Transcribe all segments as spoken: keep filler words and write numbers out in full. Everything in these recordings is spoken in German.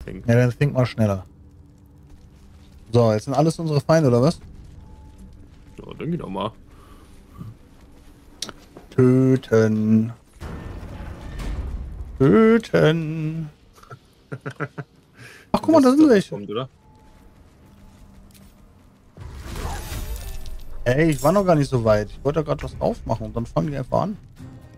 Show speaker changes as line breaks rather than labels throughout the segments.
Think.
Ja, dann think mal schneller. So, jetzt sind alles unsere Feinde, oder was?
Ja, denke ich doch mal.
Töten. Töten. Ach, guck mal, da sind welche.
Kommt, oder?
Ey, ich war noch gar nicht so weit. Ich wollte da gerade was aufmachen und dann fangen die einfach an.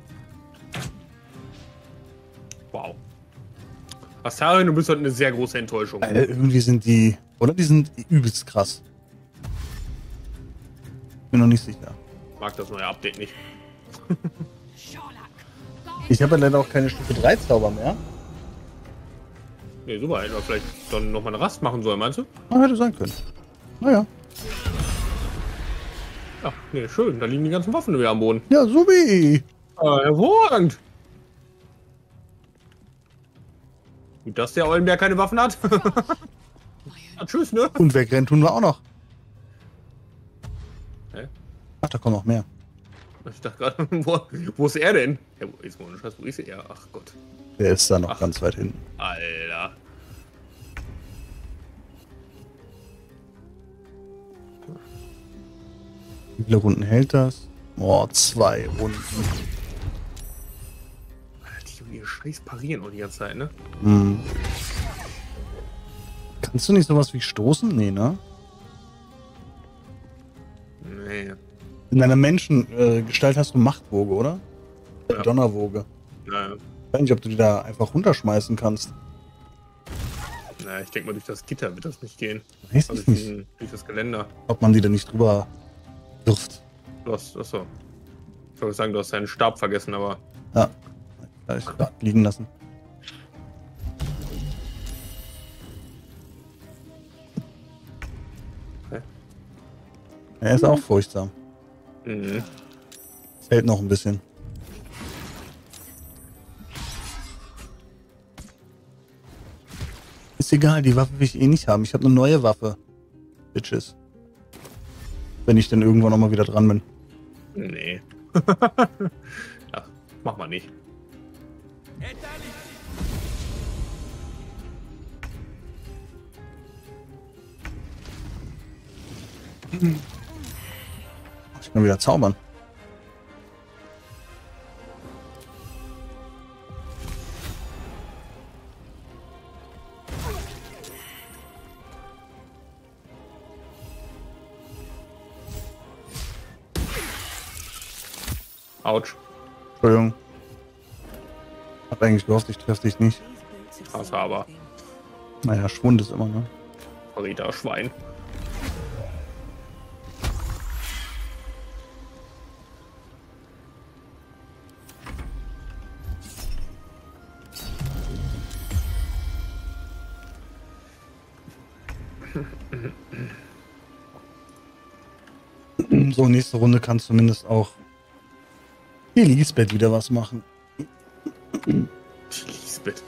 Wow. Astarion, du bist halt eine sehr große Enttäuschung.
Äh, irgendwie sind die, oder? Die sind übelst krass. Bin noch nicht sicher.
Ich mag das neue Update nicht.
Ich habe ja leider auch keine Stufe drei Zauber mehr.
Nee, super. Hätten wir vielleicht dann nochmal eine Rast machen sollen, meinst du?
Na, hätte sein können. Naja.
Ja, nee, schön. Da liegen die ganzen Waffen wieder am Boden.
Ja, subi.
Ah, hervorragend. Gut, dass der Eulenberg keine Waffen hat. Ja, tschüss, ne?
Und wegrennen tun wir auch noch.
Hä?
Ach, da kommen noch mehr.
Ich dachte gerade, wo, wo ist er denn? Ja, wo ist, wo ist er? Ach Gott.
Der ist da noch
Ach.
ganz weit hinten.
Alter.
Wie viele Runden hält das? Oh, zwei Runden.
Die und ihr Scheiß parieren auch die ganze Zeit, ne?
Hm. Kannst du nicht sowas wie stoßen? Nee, ne?
Nee.
In deiner Menschengestalt hast du Machtwoge, oder?
Ja.
Donnerwoge.
Naja.
Ich weiß nicht, ob du die da einfach runterschmeißen kannst.
Naja, ich denke mal, durch das Gitter wird das nicht gehen.
Weiß
Also
ich
durch,
nicht.
diesen, durch das Geländer.
Ob man die da nicht drüber wirft.
Du hast, achso. Ich wollte sagen, du hast deinen Stab vergessen, aber.
Ja. Vielleicht da liegen lassen.
Hä?
Er ist auch furchtsam.
Mhm.
Es hält noch ein bisschen. Ist egal, die Waffe will ich eh nicht haben. Ich habe eine neue Waffe. Bitches. Wenn ich dann irgendwann noch mal wieder dran bin.
Nee. Ja, mach mal nicht.
Ich kann wieder zaubern.
Autsch.
Entschuldigung. Hab eigentlich gehofft, ich treffe dich nicht.
Hast aber.
Naja, Schwund ist immer, ne?
Verräter Schwein.
So, nächste Runde kann zumindest auch die Lisbeth wieder was machen.
Lisbeth.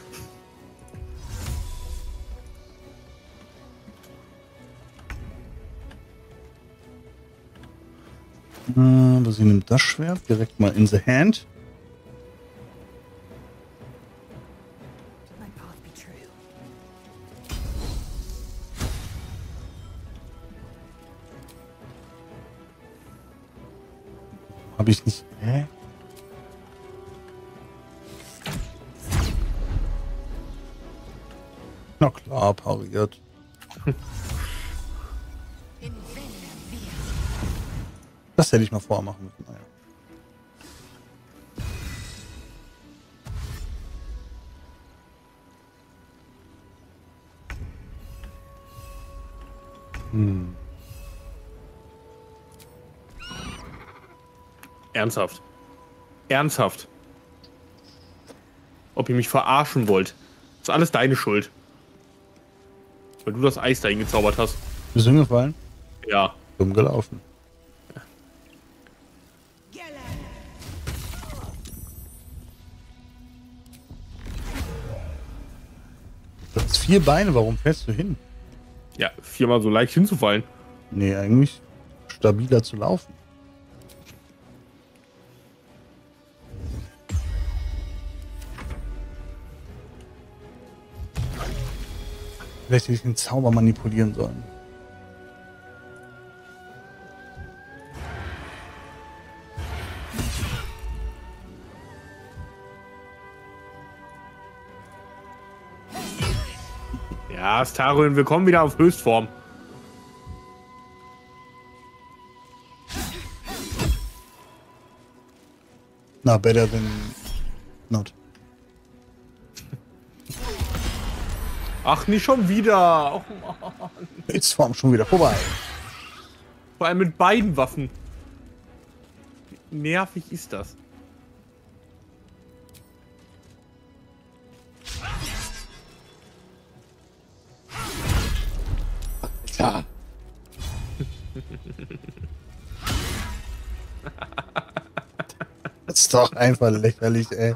Äh, aber sie nimmt das Schwert direkt mal in the hand. Habe ich nicht. Hä? Na klar, pariert. Das hätte ich mal vorher machen müssen. Naja. Hm.
Ernsthaft. Ernsthaft. Ob ihr mich verarschen wollt. Das ist alles deine Schuld. Weil du das Eis dahin gezaubert hast.
Bist du hingefallen?
Ja.
Dumm gelaufen. Du hast vier Beine, warum fällst du hin?
Ja, viermal so leicht hinzufallen.
Nee, eigentlich stabiler zu laufen. Vielleicht hätte ich den Zauber manipulieren sollen.
Ja, Staruin, wir kommen wieder auf Höchstform.
Na, better than not.
Ach, nicht schon wieder. Oh, Mann.
Höchstform schon wieder vorbei.
Vor allem mit beiden Waffen. Wie nervig ist das?
Ja. Das ist doch einfach lächerlich, ey.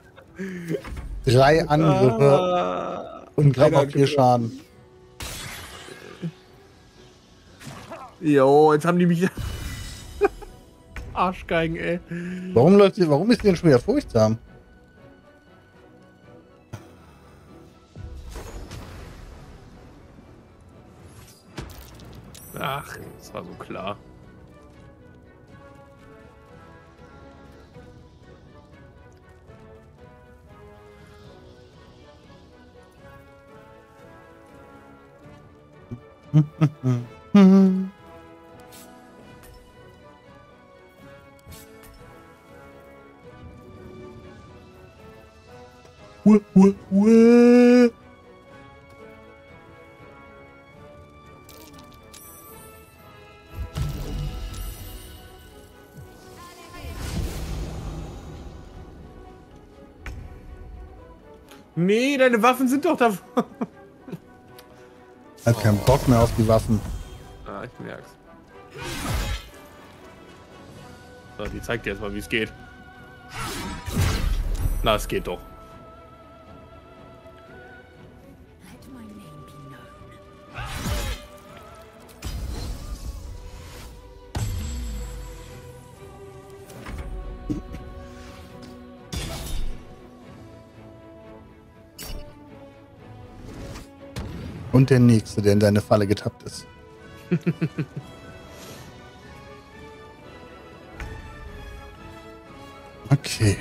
Drei Angriffe
Ah,
und gerade mal vier Schaden.
Jo, jetzt haben die mich... Arschgeigen, ey.
Warum läuft die, warum ist die denn schon wieder furchtsam?
Ach, das war so klar.
Uah, uah, uah.
Nee, deine Waffen sind doch da.
Hat keinen Bock mehr auf die Waffen.
Ah, ich merk's. So, die zeigt dir jetzt mal, wie es geht. Na, es geht doch.
Let my name be known.
Und der nächste, der in deine Falle getappt ist. Okay.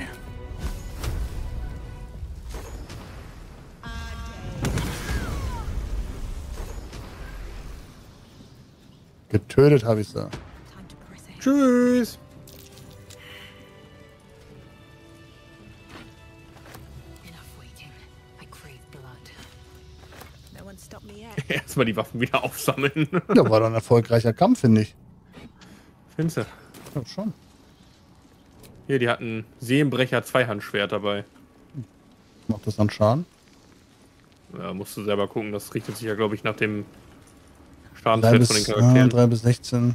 Getötet habe ich sie.
Time to press ahead.
Tschüss.
Enough waiting. I crave blood.
No one stopped me yet.
Erstmal die Waffen wieder aufsammeln.
Ja, war doch ein erfolgreicher Kampf, finde ich.
Findest du?
Ja, schon.
Hier, die hatten Seelenbrecher Zweihandschwert dabei.
Macht das dann Schaden?
Ja, musst du selber gucken. Das richtet sich ja, glaube ich, nach dem
drei
Schadenswert von den
bis, äh,
Charakteren.
drei bis sechzehn.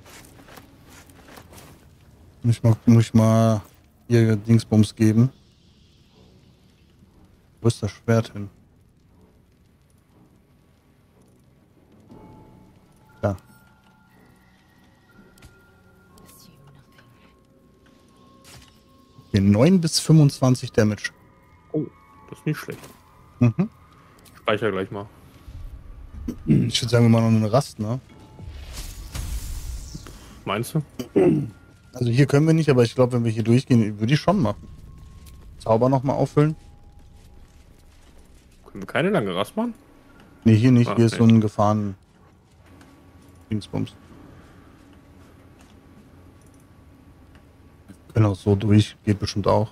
Muss ich mal, muss ich mal hier Dingsbums geben. Wo ist das Schwert hin? Da.
Assume nothing.
Hier neun bis fünfundzwanzig Damage.
Oh, das ist nicht schlecht.
Mhm.
Speicher gleich mal.
Ich würde sagen, wir machen noch eine Rast, ne?
Meinst du?
Also hier können wir nicht, aber ich glaube, wenn wir hier durchgehen, würde ich schon machen. Zauber nochmal auffüllen.
Können wir keine lange Rast machen?
Ne, hier nicht.
Ah,
Hier ist
nee.
so ein Gefahren... Dingsbums. Können auch so durch. Geht bestimmt auch.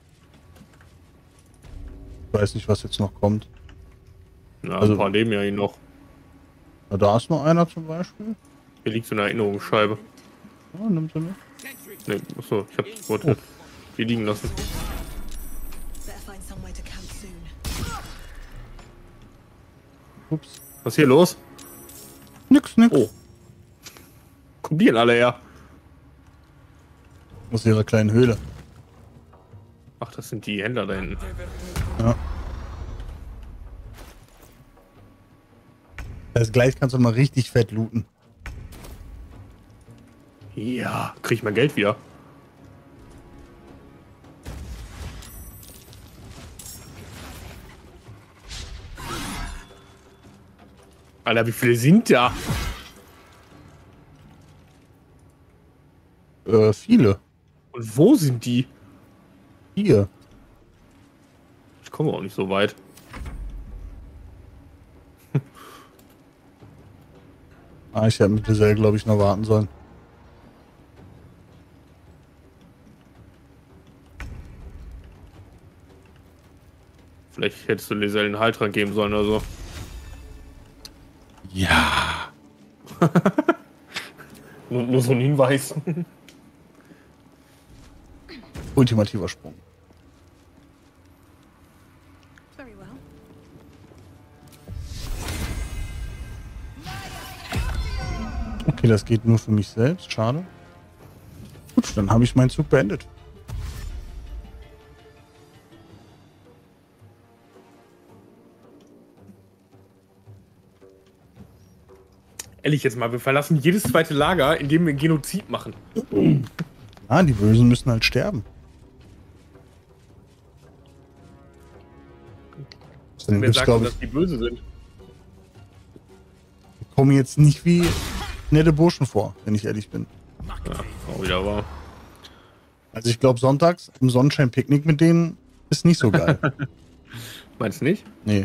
Ich weiß nicht, was jetzt noch kommt.
Ja,
Also-
ein paar leben ja hier noch.
Na, da ist noch einer zum Beispiel.
Hier liegt so eine Erinnerungsscheibe.
Ja, nimmt er mit.
Ne, achso, ich hab wollte die liegen lassen.
Better find somewhere to camp soon.
Ups.
Was ist hier los?
Nix, nix.
Oh. Kommen die denn alle her?
Aus ihrer kleinen Höhle.
Ach, das sind die Händler da hinten.
Ja. Also gleich kannst du mal richtig fett looten.
Ja, krieg ich mein Geld wieder. Alter, wie viele sind da?
Äh, viele.
Und wo sind die?
Hier.
Ich komme auch nicht so weit.
Ah, ich hätte mit Giselle, glaube ich, noch warten sollen.
Vielleicht hättest du Liselle einen Heiltrank geben sollen oder so.
Ja.
Nur, nur so ein Hinweis.
Ultimativer Sprung.
Very well.
Okay, das geht nur für mich selbst. Schade. Gut, dann habe ich meinen Zug beendet.
Ehrlich jetzt mal, wir verlassen jedes zweite Lager, indem wir Genozid machen.
Ah, die Bösen müssen halt sterben. Dann
Wer
gibt's,
sagt
glaub
denn,
ich,
dass die böse sind?
kommen jetzt nicht wie nette Burschen vor, wenn ich ehrlich bin.
Ja, auch wieder wahr.
Also ich glaube, sonntags im Sonnenschein-Picknick mit denen ist nicht so geil.
Meinst du nicht?
Nee.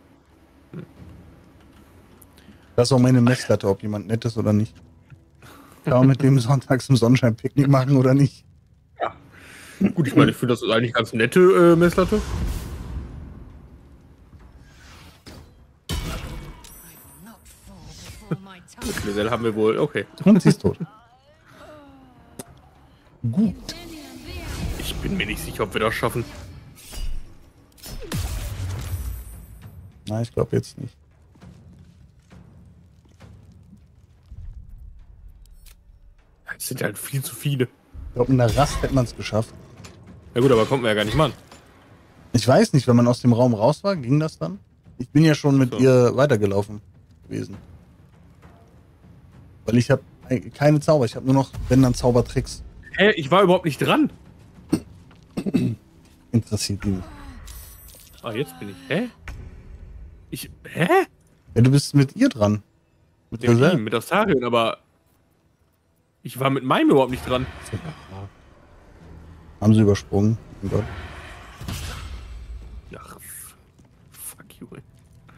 Das ist auch meine Messlatte, ob jemand nett ist oder nicht. Kann man mit dem sonntags im Sonnenschein-Picknick machen oder nicht?
Gut, ich meine, ich finde das ist eigentlich ganz nette äh, Messlatte.
Not fall before my time.
Liselle haben wir wohl. Okay.
Und sie ist tot. Gut.
Ich bin mir nicht sicher, ob wir das schaffen.
Nein, ich glaube jetzt nicht.
Es sind halt viel zu viele.
Ich glaube, in der Rast hätte man es geschafft.
Ja gut, aber kommt man ja gar nicht mal an.
Ich weiß nicht, wenn man aus dem Raum raus war, ging das dann? Ich bin ja schon mit
So.
ihr weitergelaufen gewesen. Weil ich habe keine Zauber, ich habe nur noch, wenn dann Zaubertricks.
Hä, ich war überhaupt nicht dran.
Interessiert ihn nicht.
Ah, jetzt bin ich. Hä? Ich. Hä?
Ja, du bist mit ihr dran. Mit
Ja, mit
Giselle.
ihm, mit Astarion, aber. Ich war mit meinem überhaupt nicht dran.
Haben sie übersprungen. Oh Gott.
Ach, f- fuck you. ey.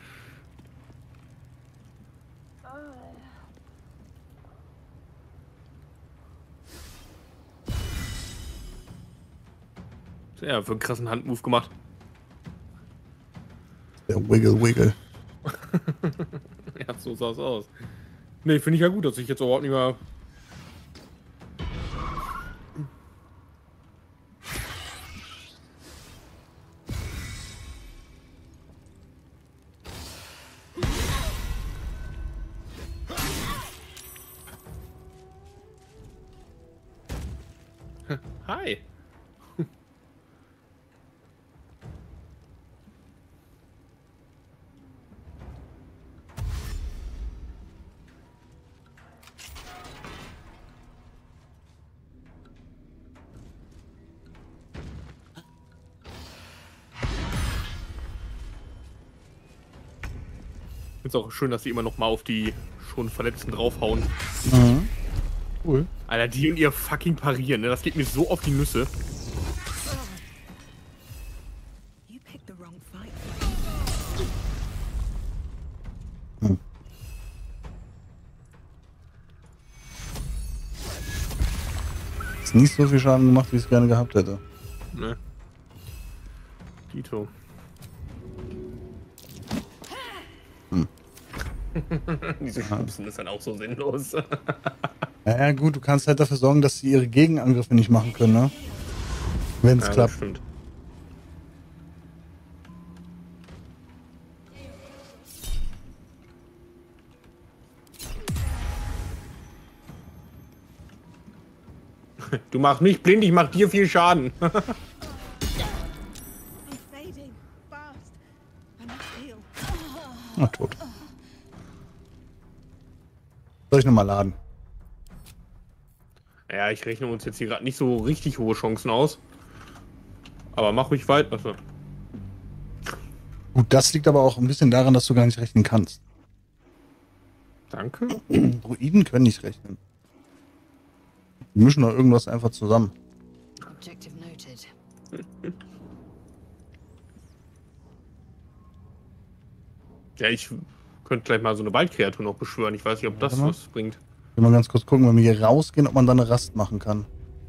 Ja, für einen krassen Handmove gemacht.
Der Wiggle Wiggle.
Ja, so sah es aus. Nee, finde ich ja gut, dass ich jetzt überhaupt nicht mehr. Hi. Ich finde es auch schön, dass sie immer noch mal auf die schon Verletzten draufhauen.
Mhm. Cool.
Alter, die und ihr fucking Parieren, ne? Das geht mir so auf die Nüsse.
You picked the wrong fight.
Ist nicht so viel Schaden gemacht, wie ich es gerne gehabt hätte.
Ne? Dito.
Hm.
Diese Schubsen ist dann auch so sinnlos.
Ja, ja, gut, du kannst halt dafür sorgen, dass sie ihre Gegenangriffe nicht machen können, ne? Wenn es
Ja, das
klappt.
stimmt. Du machst mich blind, ich mach dir viel Schaden.
I'm fading fast. I must heal.
Na, tot. Soll ich nochmal laden?
Ja, ich rechne uns jetzt hier gerade nicht so richtig hohe Chancen aus. Aber mach ruhig weiter. Also,
Gut, das liegt aber auch ein bisschen daran, dass du gar nicht rechnen kannst.
Danke.
Druiden können nicht rechnen. Die mischen doch irgendwas einfach zusammen.
Objective noted.
Ja, ich könnte gleich mal so eine Waldkreatur noch beschwören. Ich weiß nicht, ob das
Warte mal.
was bringt.
Ich will mal ganz kurz gucken, wenn wir hier rausgehen, ob man da eine Rast machen kann.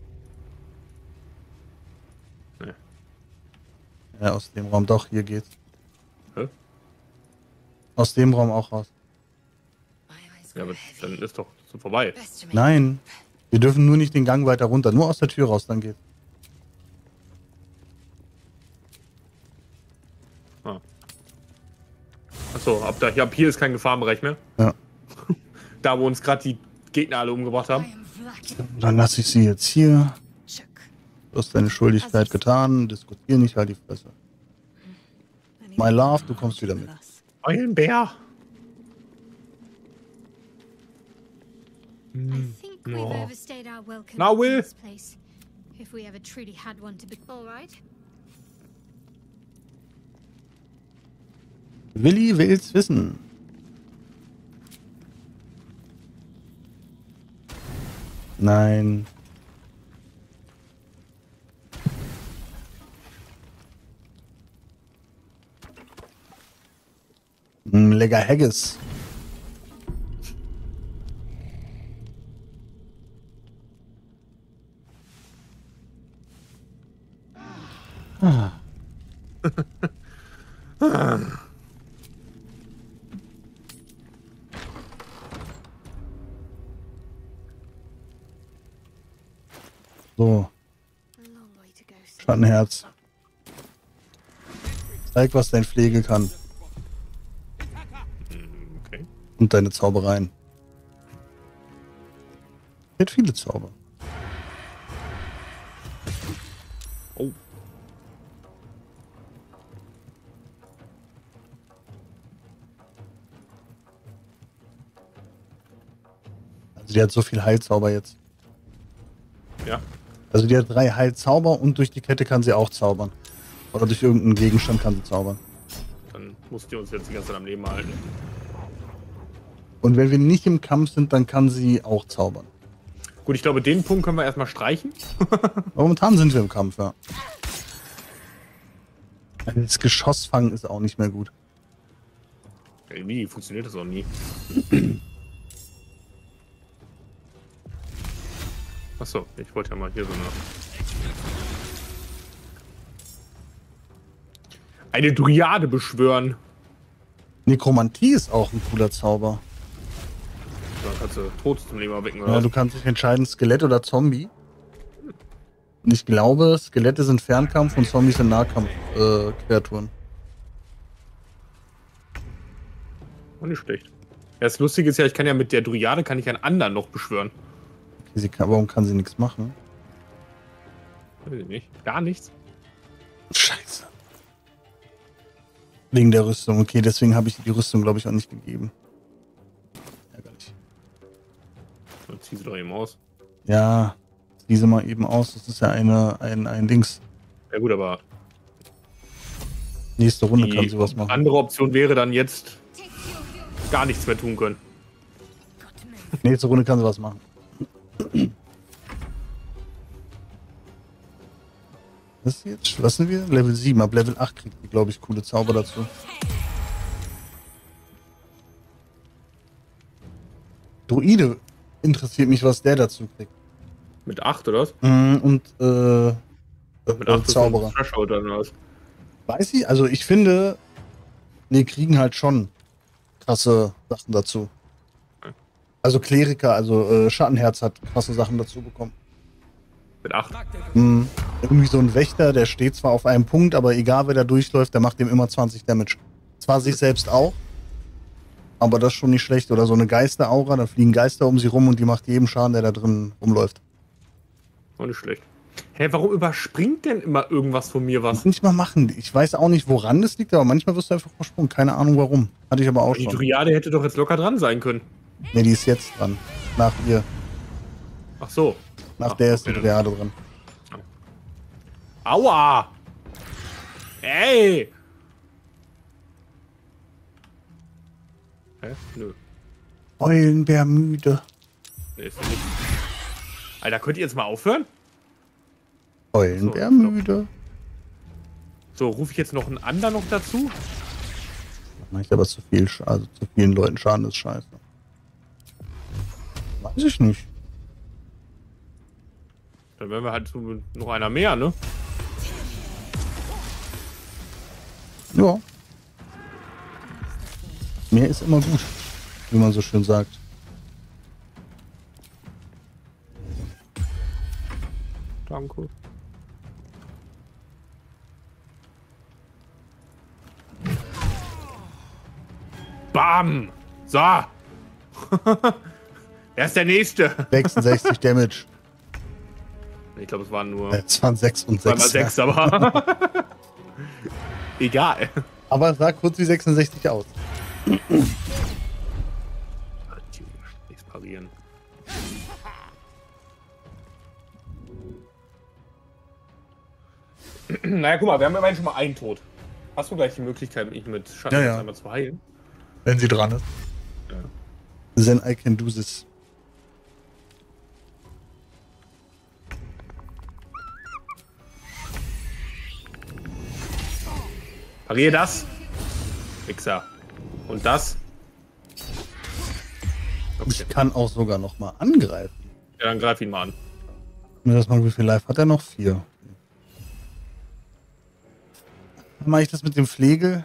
Nee.
Ja, aus dem Raum doch, hier geht's.
Hä?
Aus dem Raum auch raus.
My eyes
Ja,
grow
aber
heavy.
dann ist doch so vorbei.
Best to make
Nein, wir dürfen nur nicht den Gang weiter runter, nur aus der Tür raus, dann geht's.
Ah. Achso, ab, da, ab hier ist kein Gefahrenbereich mehr.
Ja.
Da, wo uns gerade die Gegner alle umgebracht
I
haben.
am Vlad.
Dann lasse ich sie jetzt hier.
Chuck.
Du hast deine Schuldigkeit getan, diskutier nicht, halt die Fresse. My love, du kommst wieder mit.
Eulenbär.
I think we've
Oh.
overstayed our welcome
Now,
in
Will.
this place. If we ever truly had one to be all right.
Willi will's wissen. Nein. Mm, lecker Haggis. Ah. So,
A long way to go still.
Schattenherz. Zeig, was dein Pflege kann.
Okay.
Und deine Zaubereien. Hat viele Zauber.
Oh.
Also die hat so viel Heilzauber jetzt.
Ja.
Also die hat drei Heilzauber und durch die Kette kann sie auch zaubern. Oder durch irgendeinen Gegenstand kann sie zaubern.
Dann musst du uns jetzt die ganze Zeit am Leben halten.
Und wenn wir nicht im Kampf sind, dann kann sie auch zaubern.
Gut, ich glaube, den Punkt können wir erstmal streichen.
Aber momentan sind wir im Kampf, ja. Das Geschossfangen ist auch nicht mehr gut.
Irgendwie funktioniert das auch nie. Achso, ich wollte ja mal hier so eine... Eine Dryade beschwören.
Nekromantie ist auch ein cooler Zauber.
Dann kannst du Todes zum Leben erwecken, oder?
Ja,
was?
du kannst dich entscheiden, Skelett oder Zombie. Und ich glaube, Skelette sind Fernkampf und Zombies sind Nahkampf-Kreaturen. Äh, Kreaturen.
Auch nicht schlecht. Ja, das Lustige ist ja, ich kann ja mit der Dryade kann ich einen anderen noch beschwören.
Okay, sie kann, warum kann sie nichts machen?
Weiß ich nicht. Gar nichts.
Scheiße. Wegen der Rüstung. Okay, deswegen habe ich die Rüstung, glaube ich, auch nicht gegeben. Ärgerlich.
Dann zieh sie doch eben aus.
Ja, diese mal eben aus. Das ist ja eine, ein, ein Dings.
Ja gut, aber
Nächste Runde
die
kann sie was machen.
andere Option wäre dann jetzt gar nichts mehr tun können.
Nächste Runde kann sie was machen. Was ist jetzt? Was sind wir? Level sieben. Ab Level acht kriegt die, glaube ich, coole Zauber dazu. Druide interessiert mich, was der dazu kriegt.
Mit acht oder was?
Mhm, und äh,
Mit
äh,
acht
Zauberer.
Threshold oder was?
Weiß ich? Also ich finde, wir kriegen halt schon krasse Sachen dazu. Also Kleriker, also äh, Schattenherz hat krasse Sachen dazu bekommen.
Mit acht.
Mhm. Irgendwie so ein Wächter, der steht zwar auf einem Punkt, aber egal wer da durchläuft, der macht dem immer zwanzig Damage. Zwar sich selbst auch, aber das ist schon nicht schlecht. Oder so eine Geisteraura, da fliegen Geister um sie rum und die macht jedem Schaden, der da drin rumläuft.
Auch nicht schlecht. Hä, warum überspringt denn immer irgendwas von mir was?
Manchmal machen die. Ich weiß auch nicht, woran das liegt, aber manchmal wirst du einfach versprungen. Keine Ahnung warum. Hatte ich aber auch
Die
schon.
Dryade hätte doch jetzt locker dran sein können.
Ne, die ist jetzt dran. Nach ihr.
Ach so.
Nach
Ach,
der ist die
okay,
Dryade dran.
Aua! Ey! Hä? Nö.
Eulenbär müde.
Nee, ist nicht. Alter, könnt ihr jetzt mal aufhören?
Eulenbär
So, so.
müde.
So, rufe ich jetzt noch einen anderen noch dazu?
Mach ich aber zu viel, Sch- also zu vielen Leuten Schaden ist scheiße. Weiß ich nicht.
Dann wären wir halt so noch einer mehr, ne?
Ja. Mehr ist immer gut, wie man so schön sagt.
Danke. Bam! So! Wer ist der Nächste?
sechsundsechzig Damage.
Ich glaube, es waren nur
Äh, Es waren sechs und
zweimal
sechs.
sechs, aber egal.
Aber es sah kurz wie sechsundsechzig aus.
Nichts parieren. Naja, guck mal, wir haben immerhin schon mal einen Tod. Hast du gleich die Möglichkeit, mich mit Schatten
Ja, ja.
einmal zu heilen?
Wenn sie dran ist.
Ja.
Then I can do this.
Parier das. Wichser. Und das. Okay.
Ich kann auch sogar noch mal angreifen.
Ja, dann greif ihn mal an.
Mir das mal, wie viel Life hat er noch? Vier. Dann mache ich das mit dem Flegel.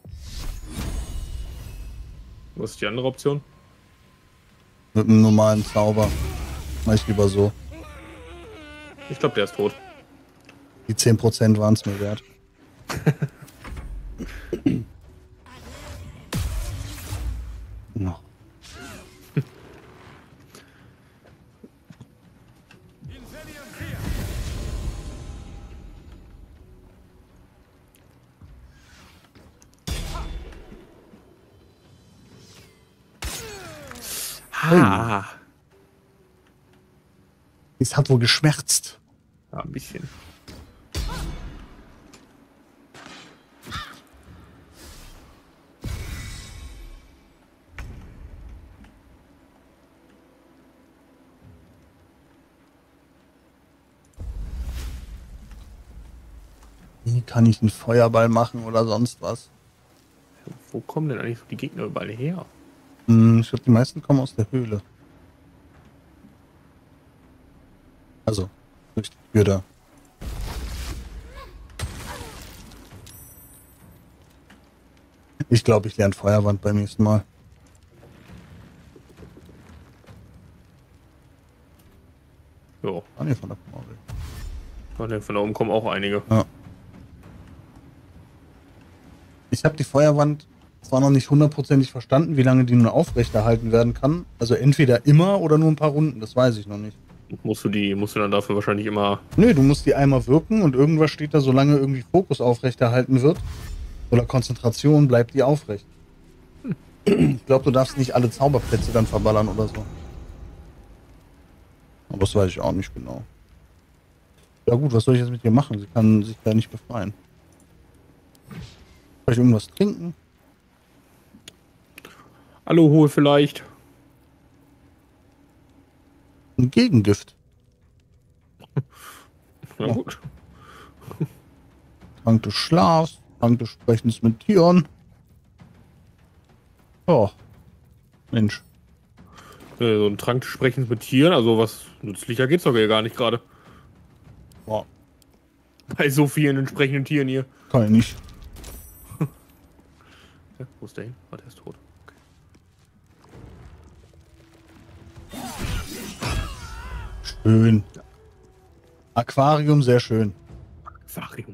Was ist die andere Option?
Mit einem normalen Zauber. Mach ich lieber so.
Ich glaube, der ist tot.
Die zehn Prozent waren es mir wert. No.
Ah.
Es hat wohl geschmerzt.
Ja, ein bisschen.
Wie kann ich einen Feuerball machen oder sonst was?
Wo kommen denn eigentlich so die Gegner überall her?
Hm, ich glaube, die meisten kommen aus der Höhle. Also, durch die Tür da. Ich glaube, ich lerne Feuerwand beim nächsten Mal.
Jo.
Ah, nee, von der Knorpel.
Von der- von da oben kommen auch einige.
Ja. Ich habe die Feuerwand zwar noch nicht hundertprozentig verstanden, wie lange die nur aufrechterhalten werden kann. Also entweder immer oder nur ein paar Runden, das weiß ich noch nicht.
Musst du die, musst du dann dafür wahrscheinlich immer.
Nö, du musst die einmal wirken und irgendwas steht da, solange irgendwie Fokus aufrechterhalten wird oder Konzentration, bleibt die aufrecht. Ich glaube, du darfst nicht alle Zauberplätze dann verballern oder so. Aber das weiß ich auch nicht genau. Ja gut, was soll ich jetzt mit ihr machen? Sie kann sich da nicht befreien. Vielleicht irgendwas trinken?
Alkohol vielleicht.
Ein Gegengift.
Na gut.
Trank des Schlafs, Trank des Sprechens mit Tieren. Oh. Mensch.
Äh, So ein Trank des Sprechens mit Tieren, also was nützlicher geht's doch ja gar nicht gerade.
Boah.
Bei so vielen entsprechenden Tieren hier.
Kann ich nicht.
Ja, wo ist der hin? Oh, der ist tot. Okay.
Schön. Aquarium, sehr schön.
Aquarium.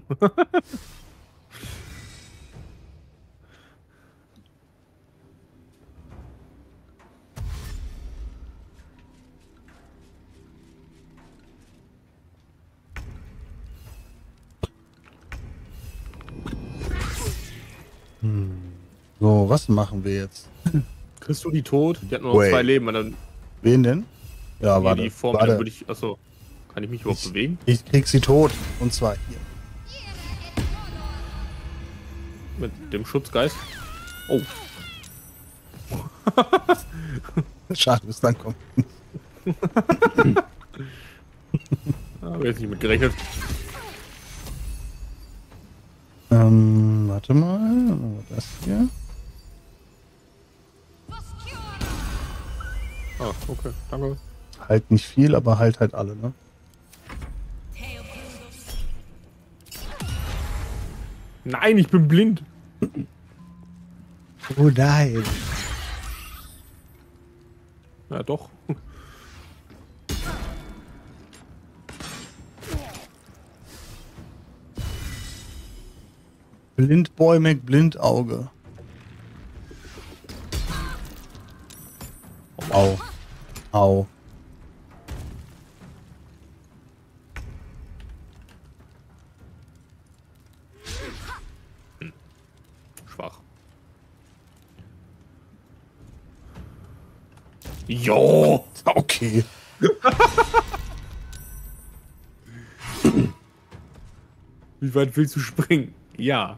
So, was machen wir jetzt?
Kriegst du die tot? Die hat nur noch
Wait.
zwei Leben. Und dann
Wen denn? Ja,
hier
warte.
die Form, dann
warte.
würde ich. Achso. Kann ich mich überhaupt bewegen?
Ich krieg sie tot. Und zwar hier.
Mit dem Schutzgeist? Oh.
Schade, bis dann kommt.
Habe jetzt nicht mit gerechnet.
Ähm, warte mal. Das hier.
Ah, okay, danke.
Halt nicht viel, aber halt halt alle, ne?
Nein, ich bin blind.
Oh nein.
Ja, doch.
Blindboy McBlindauge. Au. Au.
Schwach. Jo!
Okay.
Wie weit willst du springen? Ja.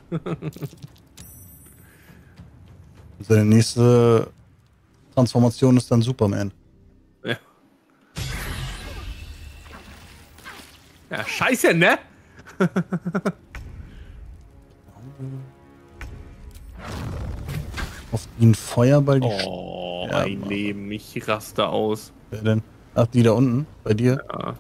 Seine nächste Transformation ist dann Superman.
Ja. Ja, scheiße, ne?
Auf ihn Feuerball die
Oh,
Ja,
ein
Mann.
Leben. Ich raste aus.
Wer denn? Ach, die da unten, bei dir.
Ja.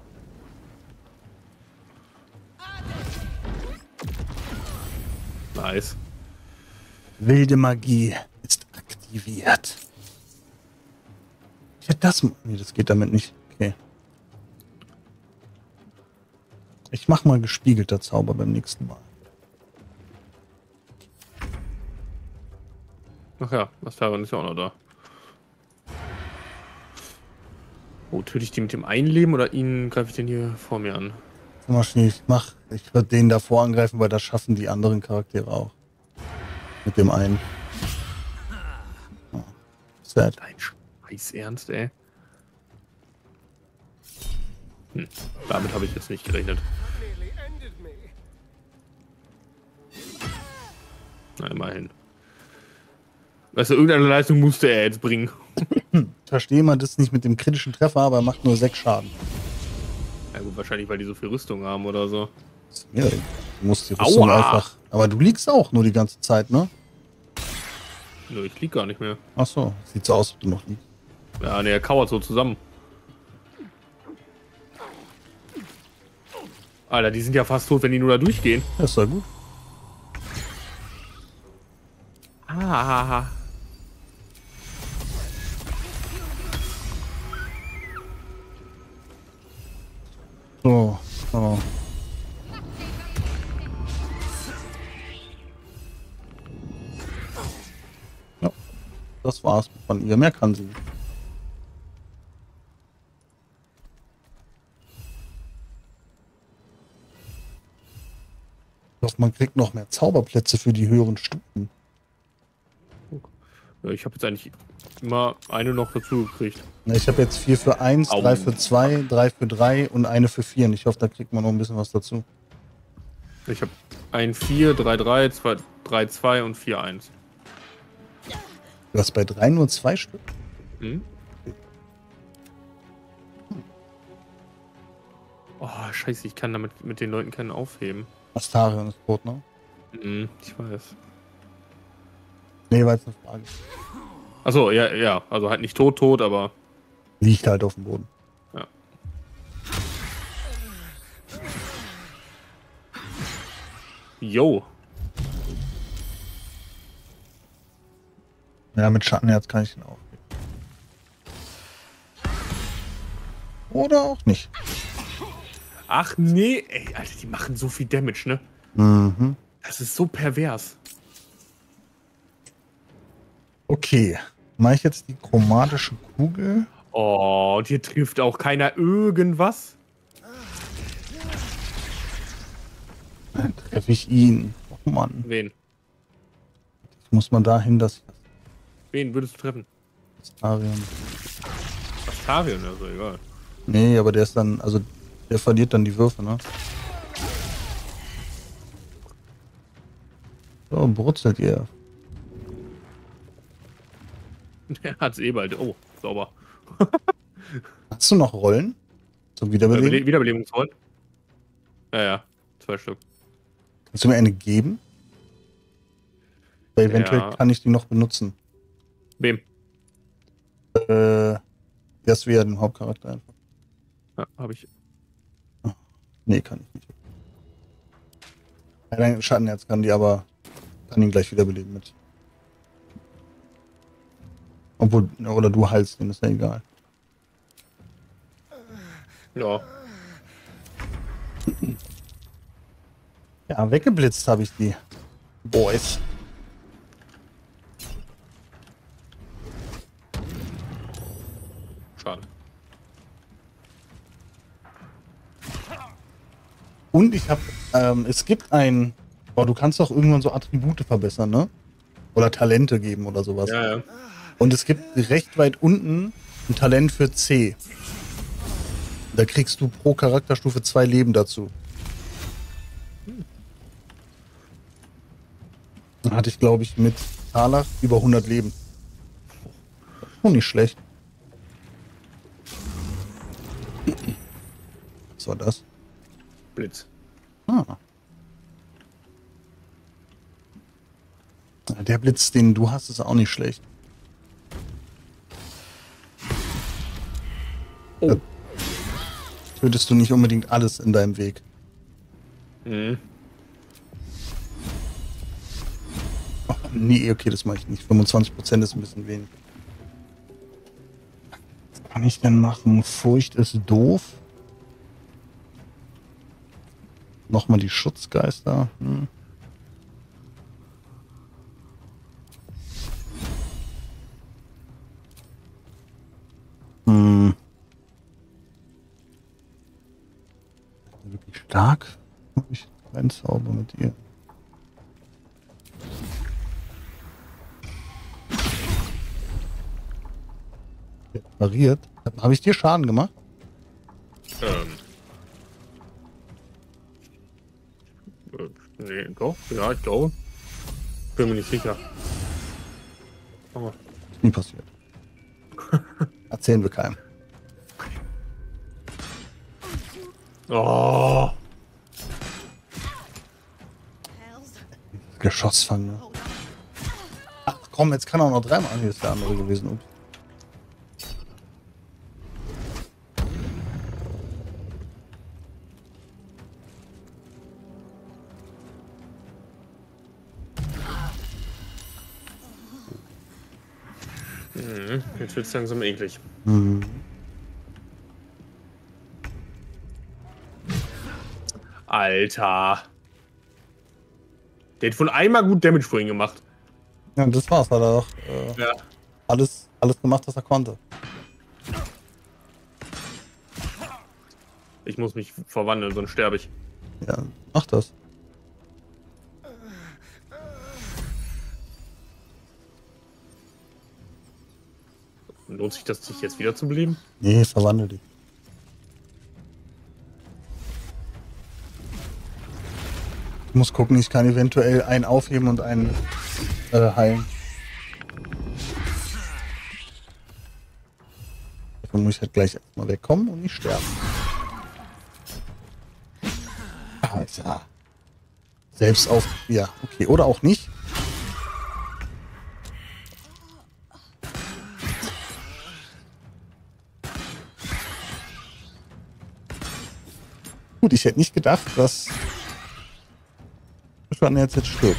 Nice.
Wilde Magie ist aktiviert. Ich hätte das... Nee, das geht damit nicht. Okay. Ich mach mal gespiegelter Zauber beim nächsten Mal.
Ach ja, das Tyrant ist ja auch noch da. Oh, töte ich die mit dem Einleben oder ihn greife ich den hier vor mir an?
Mal schnell, ich mach... Ich würde den davor angreifen, weil das schaffen die anderen Charaktere auch. Mit dem einen. Oh. Sad.
Dein Scheiß Ernst, ey. Hm, damit habe ich jetzt nicht gerechnet. Na, immerhin. Weißt du, irgendeine Leistung musste er jetzt bringen.
Ich verstehe mal das nicht mit dem kritischen Treffer, aber er macht nur sechs Schaden.
Ja gut, wahrscheinlich, weil die so viel Rüstung haben oder so.
Ist mir egal. Du musst die Rüstung
Aua.
einfach... Aber du liegst auch nur die ganze Zeit, ne?
Nö, ich lieg gar nicht mehr.
Ach so, sieht so aus, als ob du noch liegst.
Ja, ne, er kauert so zusammen. Alter, die sind ja fast tot, wenn die nur da durchgehen.
Das ist ja gut.
Ah.
So, so. Ja, das war's von ihr. Mehr kann sie nicht. Ich hoffe, man kriegt noch mehr Zauberplätze für die höheren Stufen.
Ja, ich habe jetzt eigentlich immer eine noch dazu gekriegt.
Na, ich habe jetzt vier für eins,
Au.
drei für zwei, drei für drei und eine für vier. Und ich hoffe, da kriegt man noch ein bisschen was dazu.
Ich habe ein vier, drei drei, zwei, drei zwei und vier eins.
Du hast bei drei nur zwei Stück?
Hm? Oh, scheiße, ich kann damit mit den Leuten keinen aufheben.
Astarion ist tot, ne?
Hm, ich weiß.
Nee, war jetzt eine Frage.
Achso, ja, ja, also halt nicht tot, tot, aber
Liegt halt auf dem Boden.
ja. Jo.
Ja, mit Schattenherz kann ich den auch. Oder auch nicht.
Ach nee, ey, Alter, die machen so viel Damage, ne?
Mhm.
Das ist so pervers.
Okay. Mache ich jetzt die chromatische Kugel?
Oh, und hier trifft auch keiner irgendwas.
Dann treffe ich ihn. Oh Mann.
Wen?
Ich muss mal dahin, dass
Wen würdest du treffen?
Astarion.
Astarion, also egal.
Nee, aber der ist dann, also der verliert dann die Würfe, ne? So, brutzelt ihr.
Der hat's eh bald. Oh, sauber.
Hast du noch Rollen? Zum Wiederbeleben?
Äh, Wiederbelebungsrollen? Ja, ja. Zwei Stück.
Kannst du mir eine geben? Weil eventuell
Ja.
kann ich die noch benutzen.
Wem?
Äh, das wäre den Hauptcharakter einfach.
Ja, hab ich.
Nee, kann ich nicht. Ja, dein Schattenherz kann die, aber kann ihn gleich wiederbeleben mit. Obwohl, oder du heilst ihn, ist ja egal.
Ja.
Ja, weggeblitzt habe ich die. Boys.
Schade.
Und ich habe, ähm, es gibt ein, oh, du kannst doch irgendwann so Attribute verbessern, ne? Oder Talente geben oder sowas.
Ja, ja.
Und es gibt recht weit unten ein Talent für C. Da kriegst du pro Charakterstufe zwei Leben dazu. Dann hatte ich, glaube ich, mit Talach über hundert Leben. Oh, nicht schlecht. Was war das?
Blitz.
Ah. Der Blitz, den du hast, ist auch nicht schlecht.
Oh.
Tötest du nicht unbedingt alles in deinem Weg.
Mhm.
Oh, nee, okay, das mache ich nicht. fünfundzwanzig Prozent ist ein bisschen wenig. Was kann ich denn machen? Furcht ist doof. Nochmal die Schutzgeister. Hm. Hm. Wirklich stark. Ich reinzauber mit ihr. Pariert. Habe ich dir Schaden gemacht?
Ähm. Äh, Nee, doch. Ja, ich glaube. Bin mir nicht sicher. Oh.
Ist nie passiert. Erzählen wir keinem.
Oh.
Hells.
Geschossfang. Ach komm, jetzt kann er auch noch dreimal. Hier ist der andere gewesen. Ups.
Mhm. Jetzt wird's langsam eklig.
Mhm.
Alter. Der hat wohl einmal gut Damage vorhin gemacht.
Ja, das war's. Hat er doch äh,
Ja.
alles, alles gemacht, was er konnte.
Ich muss mich verwandeln, sonst sterbe ich.
Ja, mach das.
Lohnt sich das, sich jetzt wieder zu beleben?
Nee, verwandel dich. Ich muss gucken, ich kann eventuell einen aufheben und einen äh, heilen. Davon muss ich halt gleich erstmal wegkommen und nicht sterben. Alter. Selbst auf. Ja, okay. Oder auch nicht. Gut, ich hätte nicht gedacht, dass Schwan jetzt jetzt stirbt.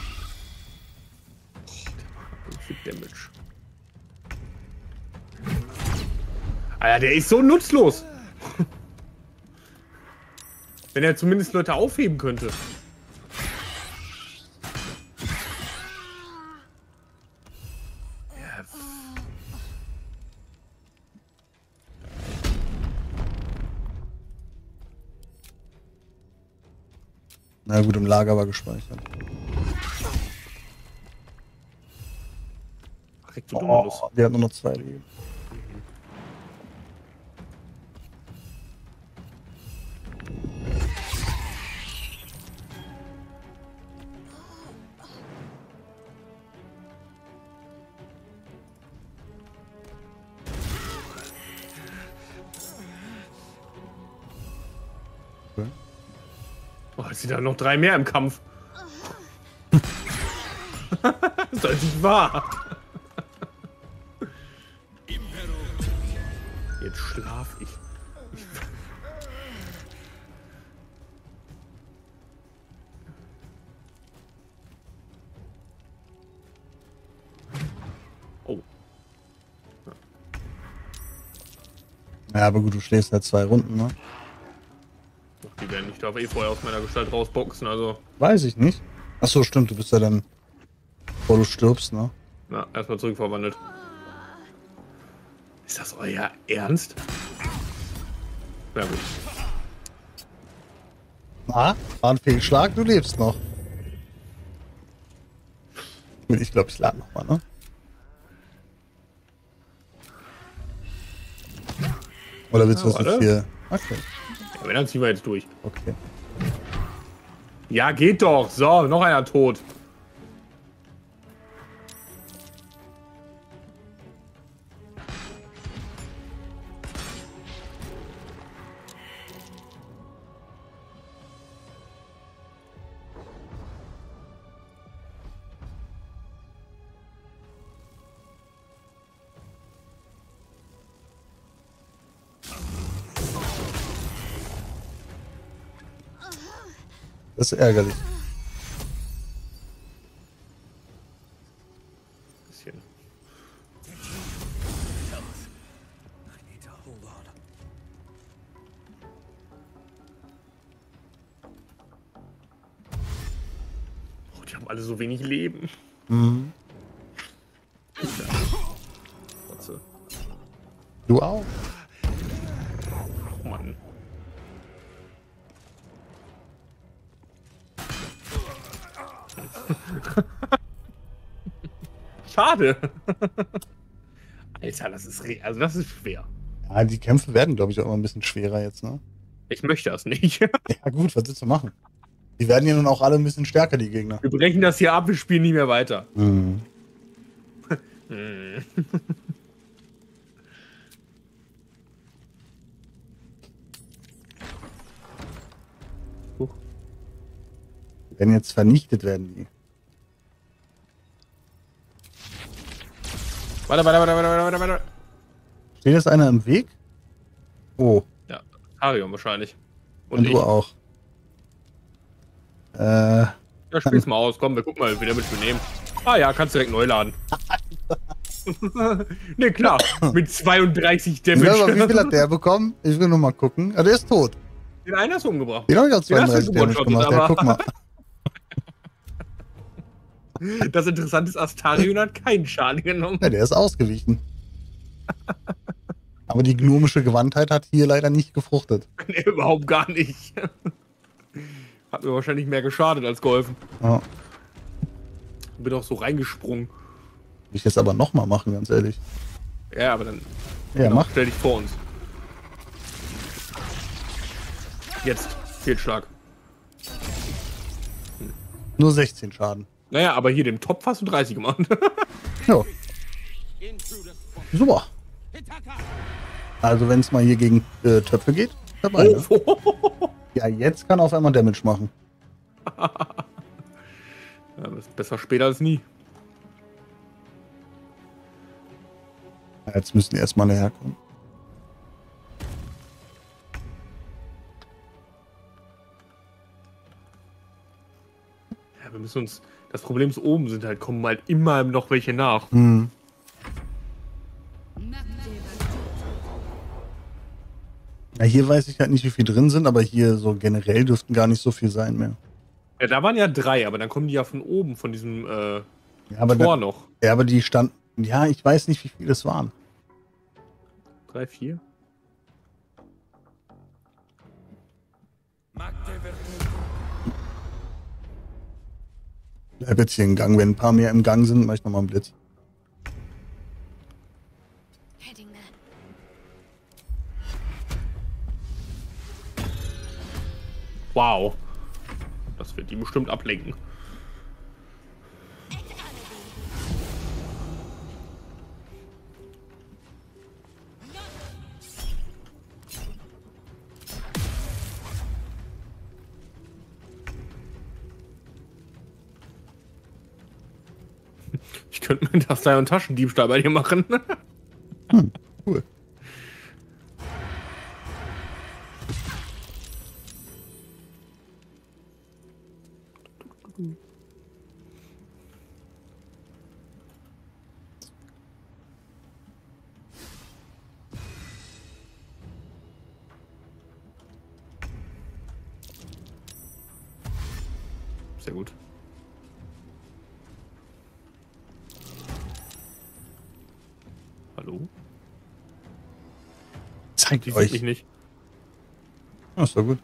Wie viel Damage. Alter, der ist so nutzlos. Wenn er zumindest Leute aufheben könnte. Ja.
Na gut, im Lager war gespeichert.
Ach, du Dummerlos.
Oh, der hat nur noch zwei Leben.
Oh, jetzt sind da noch drei mehr im Kampf. Das ist doch nicht wahr. Jetzt schlaf ich. ich oh.
Ja, aber gut, du schläfst halt zwei Runden, ne?
Die werden nicht, darf eh vorher aus meiner Gestalt rausboxen, also.
Weiß ich nicht. Ach so, stimmt, du bist ja dann, bevor du stirbst, ne?
Na, erstmal zurückverwandelt. Ist das euer Ernst? Ja gut.
Na, war ein Fehlschlag, du lebst noch. Ich glaube, ich lade nochmal, ne? Oder willst du
Ja,
das jetzt
warte.
hier? Okay,
Ja, wenn, dann ziehen wir jetzt durch.
okay.
Ja, geht doch. So, noch einer tot.
Das ist ärgerlich.
Bisschen. Oh, die haben alle so wenig Leben.
Mhm.
Trotze.
Du auch?
Oh Mann. Schade. Alter, das ist re also das ist schwer.
Ja, die Kämpfe werden, glaube ich, auch immer ein bisschen schwerer jetzt, ne?
Ich möchte das nicht.
Ja gut, was willst du machen? Die werden ja nun auch alle ein bisschen stärker, die Gegner.
Wir brechen das hier ab, wir spielen nie mehr weiter.
Mhm.
Hm. Huch.
Die werden jetzt vernichtet werden, die.
Warte, warte, warte, warte, warte, warte.
Steht jetzt einer im Weg? Oh,
Ja, Arion wahrscheinlich. Und,
und
ich.
du auch. Äh,
Ja, spiel's mal aus. Komm, wir gucken mal, wie damit wir nehmen. Ah ja, kannst direkt neu laden. Ne, klar. Mit zweiunddreißig
ja, aber wie
Damage.
viel hat der bekommen? Ich will nur mal gucken. Ah, der ist tot.
Den einen hast du umgebracht.
Den habe ich auch
Den hast du
zweiunddreißig Damage
gewone-shottet,
gemacht. Ja,
aber-
guck mal.
Das Interessante ist, Astarion hat keinen Schaden genommen.
Ja, der ist ausgewichen. Aber die gnomische Gewandtheit hat hier leider nicht gefruchtet.
Nee, überhaupt gar nicht. Hat mir wahrscheinlich mehr geschadet als geholfen.
Ja.
Bin auch so reingesprungen.
Will ich jetzt aber nochmal machen, ganz ehrlich.
Ja, aber dann
Ja,
genau,
mach.
stell dich vor uns. Jetzt. Fehlschlag.
Nur sechzehn Schaden.
Naja, aber hier dem Topf hast du dreißig gemacht.
Ja. Super. Also wenn es mal hier gegen äh, Töpfe geht, dabei. Ne?
Oh.
Ja, jetzt kann er auf einmal Damage machen.
Ja, das ist besser später als nie.
Jetzt müssen die erstmal herkommen.
Ja, wir müssen uns. Das Problem ist, oben sind halt, kommen halt immer noch welche nach.
Hm. Ja, hier weiß ich halt nicht, wie viel drin sind, aber hier so generell dürften gar nicht so viel sein mehr.
Ja, da waren ja drei, aber dann kommen die ja von oben, von diesem äh,
Ja, aber,
Tor
da,
noch.
ja, aber die standen. Ja, ich weiß nicht, wie viele es waren.
Drei, vier?
Bleib jetzt hier im Gang. Wenn ein paar mehr im Gang sind, mach ich nochmal einen Blitz.
Heading there.
Wow. Das wird die bestimmt ablenken. Ich könnte mir das da einen Taschendiebstahl bei dir machen.
Hm, cool.
Sehr gut. Hallo?
Zeigt
Die sieht
euch.
mich nicht.
Ja, ist doch gut.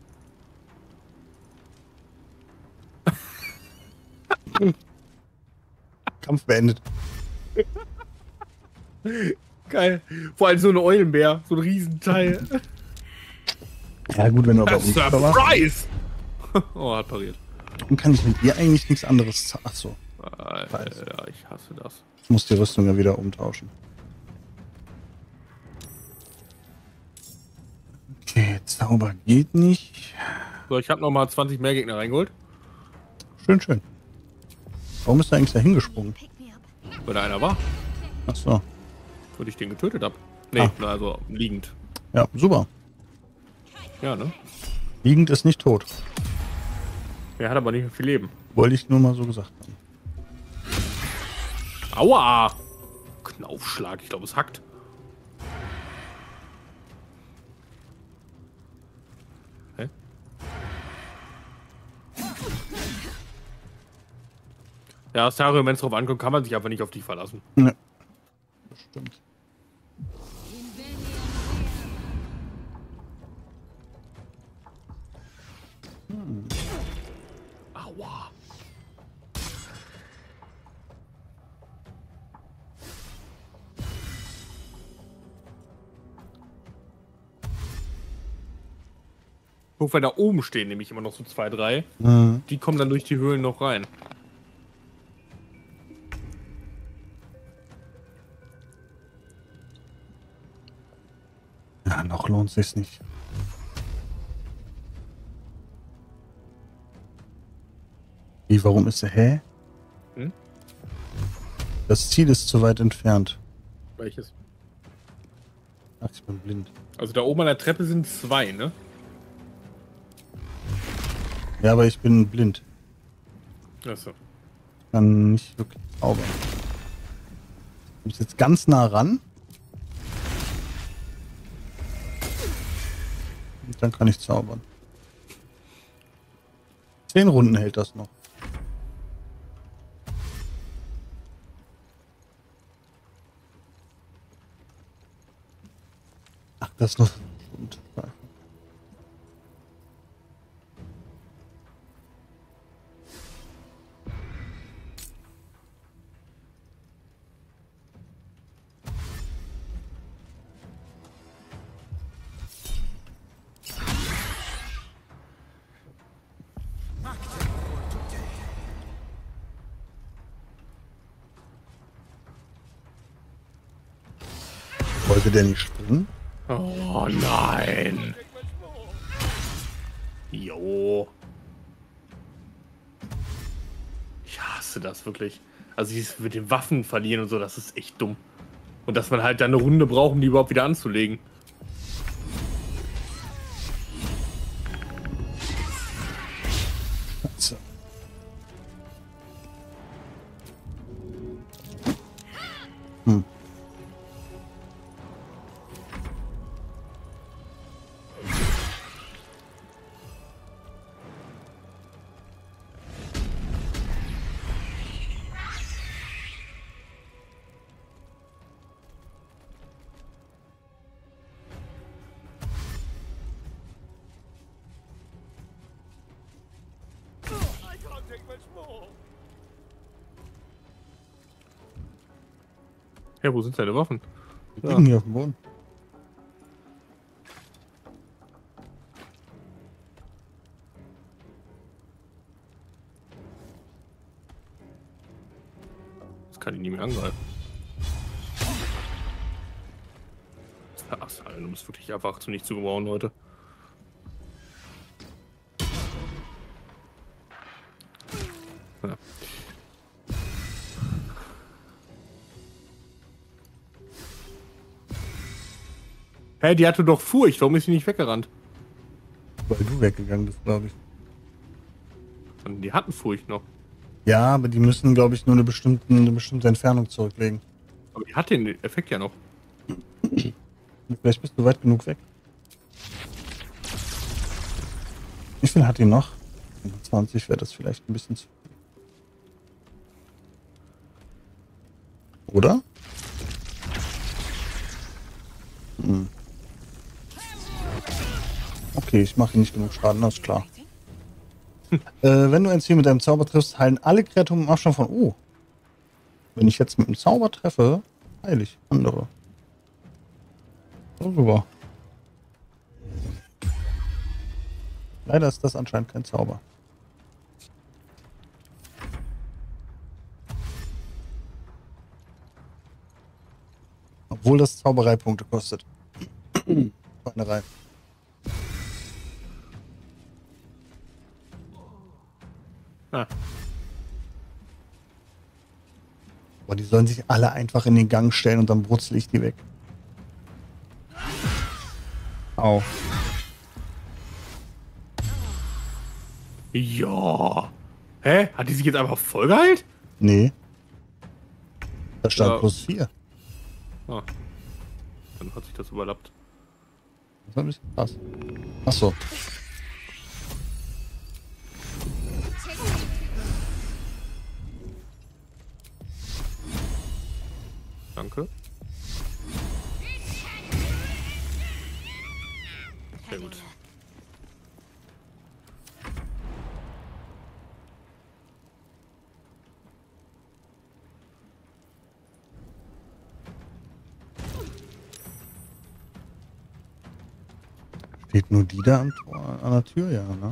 Kampf beendet.
Geil. Vor allem so eine Eulenbär. So ein Riesenteil.
Ja gut, wenn du aber unsichtbar warst,
Surprise! Oh, hat pariert.
dann kann ich mit dir eigentlich nichts anderes. za- Ach so,
Alter, ich hasse das.
ich muss die Rüstung ja wieder umtauschen. Okay, Zauber geht nicht.
So, ich habe nochmal zwanzig mehr Gegner reingeholt,
Schön, schön. Warum ist er eigentlich da hingesprungen?
Pick me up.
weil da einer war,
Ach so.
und ich den getötet habe. Nee,
Ah.
na, also liegend.
Ja, super.
Ja, ne?
Liegend ist nicht tot.
Er hat aber nicht mehr viel Leben.
Wollte ich nur mal so gesagt haben.
Aua! Knaufschlag, ich glaube, es hackt. Hä? Ja, Astario, wenn es drauf ankommt, kann man sich einfach nicht auf dich verlassen.
Ne. Das stimmt.
Aua! Guck, weil da oben stehen nämlich immer noch so zwei, drei.
Mhm.
Die kommen dann durch die Höhlen noch rein.
Ja, noch lohnt sich's nicht. Wie, warum ist er? Hä?
Hm?
Das Ziel ist zu weit entfernt.
Welches?
Ach, ich bin blind.
Also da oben an der Treppe sind zwei, ne?
Ja, aber ich bin blind.
Achso.
Ich kann nicht wirklich zaubern. Ich muss jetzt ganz nah ran. Und dann kann ich zaubern. Zehn Runden hält das noch. Ach, das ist noch. Und, wollte der nicht springen?
Oh nein! Jo. Ich hasse das wirklich. Also dieses mit den Waffen verlieren und so, das ist echt dumm. Und dass man halt dann eine Runde braucht, um die überhaupt wieder anzulegen.
So. Hm.
Ja, wo sind deine Waffen?
Die liegen hier auf dem Boden.
Das kann ich nie mehr angreifen. Ach, du bist wirklich einfach zu nicht zu gebrauchen heute. Ja. Hä, die hatte doch Furcht. Warum ist sie nicht weggerannt?
Weil du weggegangen bist, glaube ich.
Und die hatten Furcht noch.
Ja, aber die müssen, glaube ich, nur eine bestimmte, eine bestimmte Entfernung zurücklegen.
Aber die hat den Effekt ja noch.
Vielleicht bist du weit genug weg. Wie viel hat die noch? zwanzig wäre das vielleicht ein bisschen zu viel. Oder? Hm. Okay, ich mache nicht genug Schaden, das ist klar. äh, wenn du ein Ziel mit einem Zauber triffst, heilen alle Kreaturen im Abstand von... Oh. Wenn ich jetzt mit einem Zauber treffe, heile ich andere. So super. Leider ist das anscheinend kein Zauber. Obwohl das Zaubereipunkte kostet. Schweinerei.
Ah.
Boah, die sollen sich alle einfach in den Gang stellen und dann brutzel ich die weg. Au.
Ja. Hä? Hat die sich jetzt einfach voll geheilt?
Nee. Da stand
Ja.
plus vier.
Ah. Dann hat sich das überlappt.
Das ist ein bisschen krass. Achso.
Danke. Sehr gut.
Steht nur die da am Tor, an der Tür, ja, ne?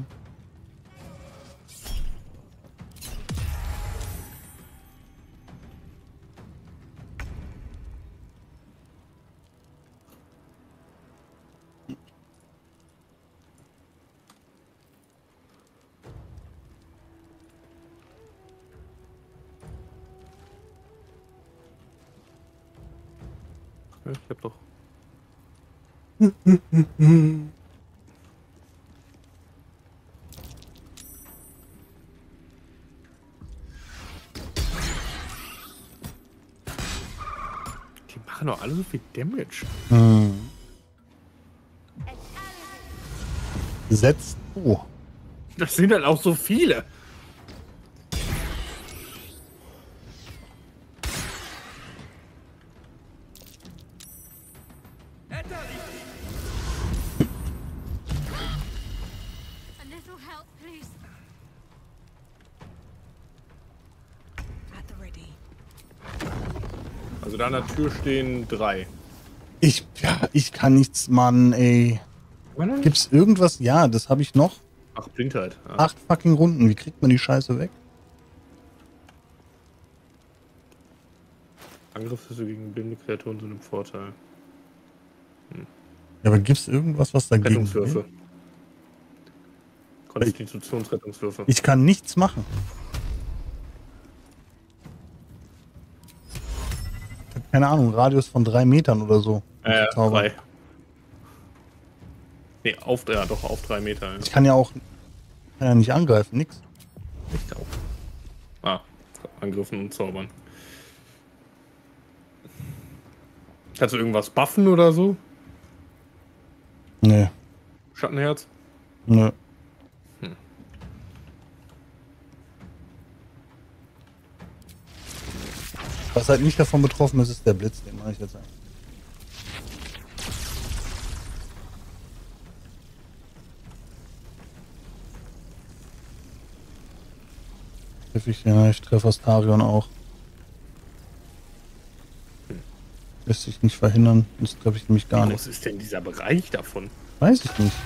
Ja, ich hab doch. Die machen doch alle so viel Damage.
Hm. Setzt. Oh.
Das sind halt auch so viele.
A little help, please.
At the ready.
Also da an der Tür stehen drei.
Ich, ja, ich kann nichts, Mann, ey. Gibt's irgendwas? Ja, das habe ich noch.
Ach, Blindheit. Ah.
Acht fucking Runden. Wie kriegt man die Scheiße weg?
Angriffswürfe gegen blinde Kreaturen sind im Vorteil.
Ja, aber gibt's irgendwas, was dagegen
Rettungswürfe.
geht?
Konstitutionsrettungswürfe.
Ich kann nichts machen. Ich hab keine Ahnung, Radius von drei Metern oder so.
Äh,
Zauber.
drei. Nee, auf, ja, doch, auf drei Meter. Ja.
Ich kann ja auch kann ja nicht angreifen, nix.
Echt auf. Ah, angriffen und zaubern. Kannst du irgendwas buffen oder so?
Nee,
Schattenherz?
nö.
Hm.
Was halt nicht davon betroffen ist, ist der Blitz, den mache ich jetzt einfach. Treff ich, ja, ich treffe Astarion auch. Lässt sich nicht verhindern, das treffe ich nämlich gar
Wie
nicht.
groß ist denn dieser Bereich davon?
Weiß ich nicht.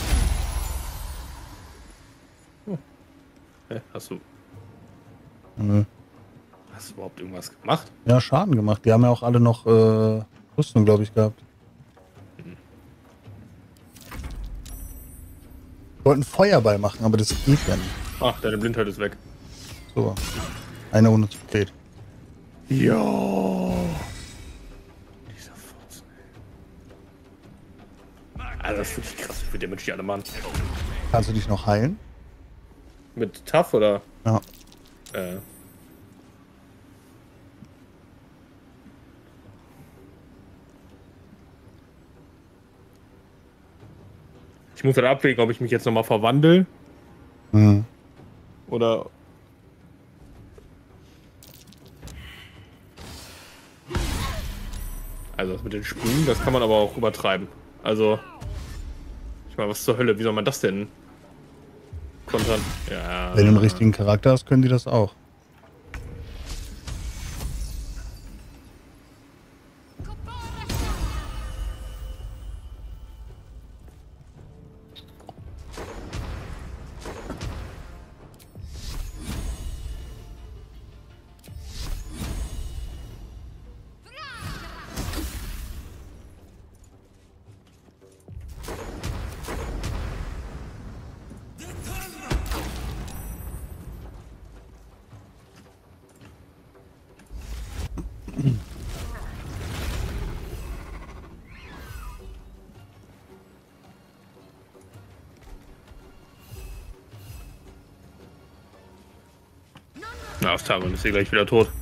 Hä, hast du,
Nö.
hast du überhaupt irgendwas gemacht?
Ja, Schaden gemacht. Die haben ja auch alle noch äh, Rüstung, glaube ich, gehabt. Wir wollten Feuerball machen, aber das geht ja nicht.
Ach, deine Blindheit ist weg.
So. Eine Runde zu spät.
Ja. Dieser Furz, Also das ist wirklich krass, wie viel Damage die alle machen.
Kannst du dich noch heilen?
Mit Tough oder?
Ja.
Äh. Ich muss halt abwägen, ob ich mich jetzt nochmal verwandle.
Mhm.
Oder. Also das mit den Sprüngen, das kann man aber auch übertreiben. Also. Ich meine, was zur Hölle, wie soll man das denn kontern? Ja.
Wenn du einen richtigen Charakter hast, können die das auch.
Na, Astarion ist hier gleich wieder tot.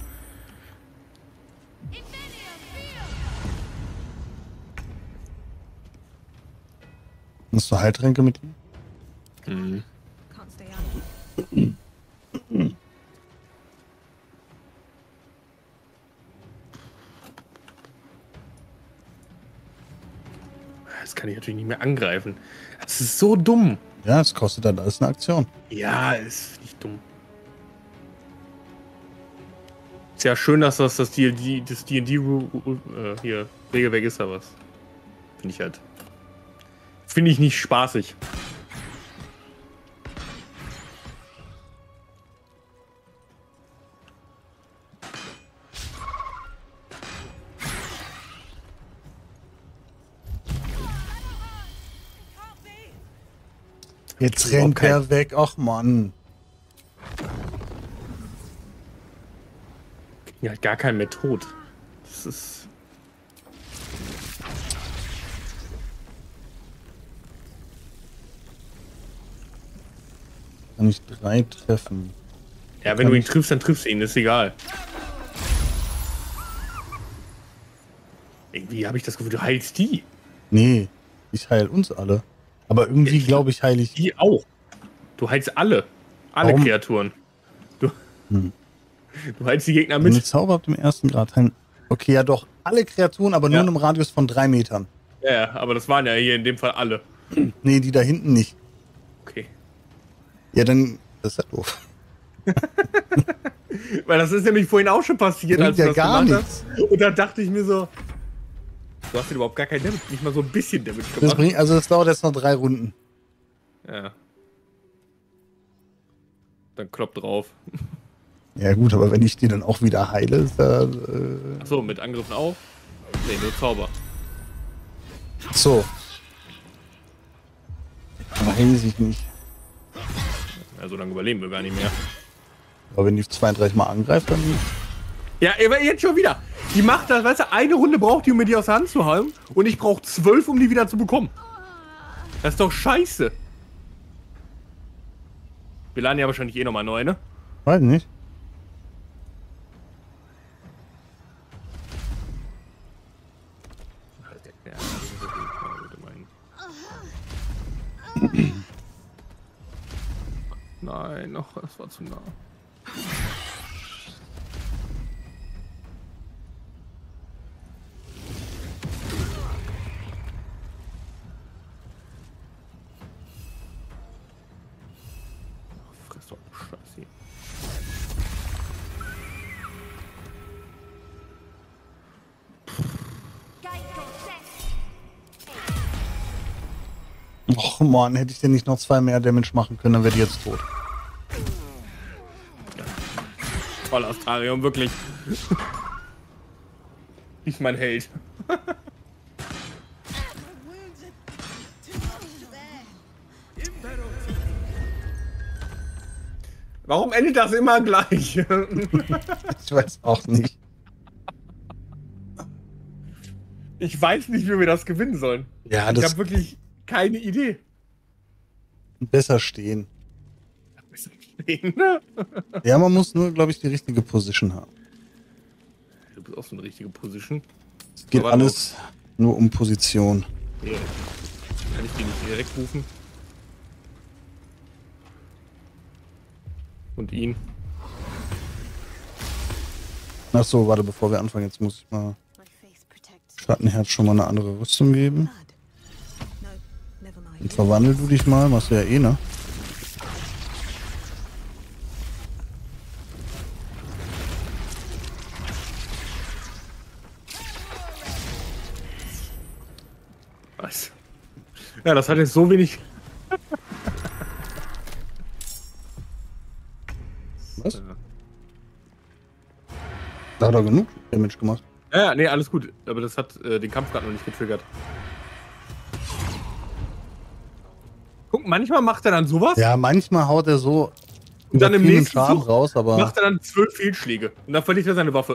Hast du Heiltränke mit ihm?
Mhm.
Can't stay out.
Das kann ich natürlich nicht mehr angreifen. Das ist so dumm.
Ja, es kostet dann alles eine Aktion.
Ja, ist nicht dumm. Ist ja schön, dass das das D und D, das D und D äh, hier Regelwerk ist, aber finde ich halt. Finde ich nicht spaßig.
Jetzt rennt er weg. Ach Mann.
Ja, gar kein mehr tot. Das ist.
Kann ich drei treffen?
Ja, wenn
Kann
du ihn
ich-
triffst, dann triffst du ihn, ist egal. Irgendwie habe ich das Gefühl, du heilst die.
Nee, ich heile uns alle. Aber irgendwie
Ich-
glaube ich, heile ich.
Die auch. Du heilst alle. Alle
Warum?
Kreaturen. Du,
Hm.
du heilst die Gegner
Wenn ihr
mit.
Zauber habt im ersten Grad heilen. Okay, ja doch. Alle Kreaturen, aber nur
Ja.
in einem Radius von drei Metern.
Ja, ja, aber das waren ja hier in dem Fall alle.
Nee, die da hinten nicht.
Okay.
Ja, dann. Das ist ja doof.
Weil das ist nämlich vorhin auch schon passiert,
Bringt
als du
ja
das
gar
gemacht hast. Und da dachte ich mir so, du hast ja überhaupt gar kein Damage, nicht mal so ein bisschen Damage
Das
gemacht.
bringt, also das dauert jetzt noch drei Runden.
Ja. Dann klopp drauf.
Ja gut, aber wenn ich die dann auch wieder heile, ist da. Äh,
Achso, mit Angriffen auch? Nee, nur Zauber.
so. Weiß ich nicht.
Ja, so lange überleben wir gar nicht mehr.
Aber wenn die zweiunddreißig Mal angreift, dann.
Ja, aber jetzt schon wieder. Die macht das, weißt du, eine Runde braucht die, um mir die aus der Hand zu hauen. Und ich brauche zwölf, um die wieder zu bekommen. Das ist doch scheiße. Wir laden ja wahrscheinlich eh nochmal neu, ne?
Weiß nicht.
Ja, das ist wirklich mal gut gemeint. Nein, noch, das war zu nah. Ach, friss doch Scheiße hier.
Och man, hätte ich denn nicht noch zwei mehr Damage machen können, dann wäre die jetzt tot.
Voll Astarion, wirklich. Ist mein Held. Warum endet das immer gleich?
Ich weiß auch nicht.
Ich weiß nicht, wie wir das gewinnen sollen.
Ja,
Ich
das.
habe wirklich keine Idee.
Besser stehen.
Besser stehen, ne?
Ja, man muss nur, glaube ich, die richtige Position haben.
Du bist auch so eine richtige Position.
Es geht
Aber
alles nur um Position.
Yeah. Kann ich den nicht direkt rufen? Und ihn?
Ach so, warte, bevor wir anfangen, jetzt muss ich mal
My face protects
Schattenherz schon mal eine andere Rüstung geben.
blood. No, never mind.
Und verwandel du dich mal, machst du ja eh, ne?
Was? Ja, das hat jetzt so wenig.
Was?
Ja.
Da hat er genug Damage gemacht.
Ja, ja, nee, alles gut. Aber das hat äh, den Kampf gerade noch nicht getriggert. Guck, manchmal macht er dann sowas.
Ja, manchmal haut er so
Und dann im
übertriebenen
nächsten
Schaden
Zug
raus, aber
macht er dann zwölf Fehlschläge. Und dann verliert er seine Waffe.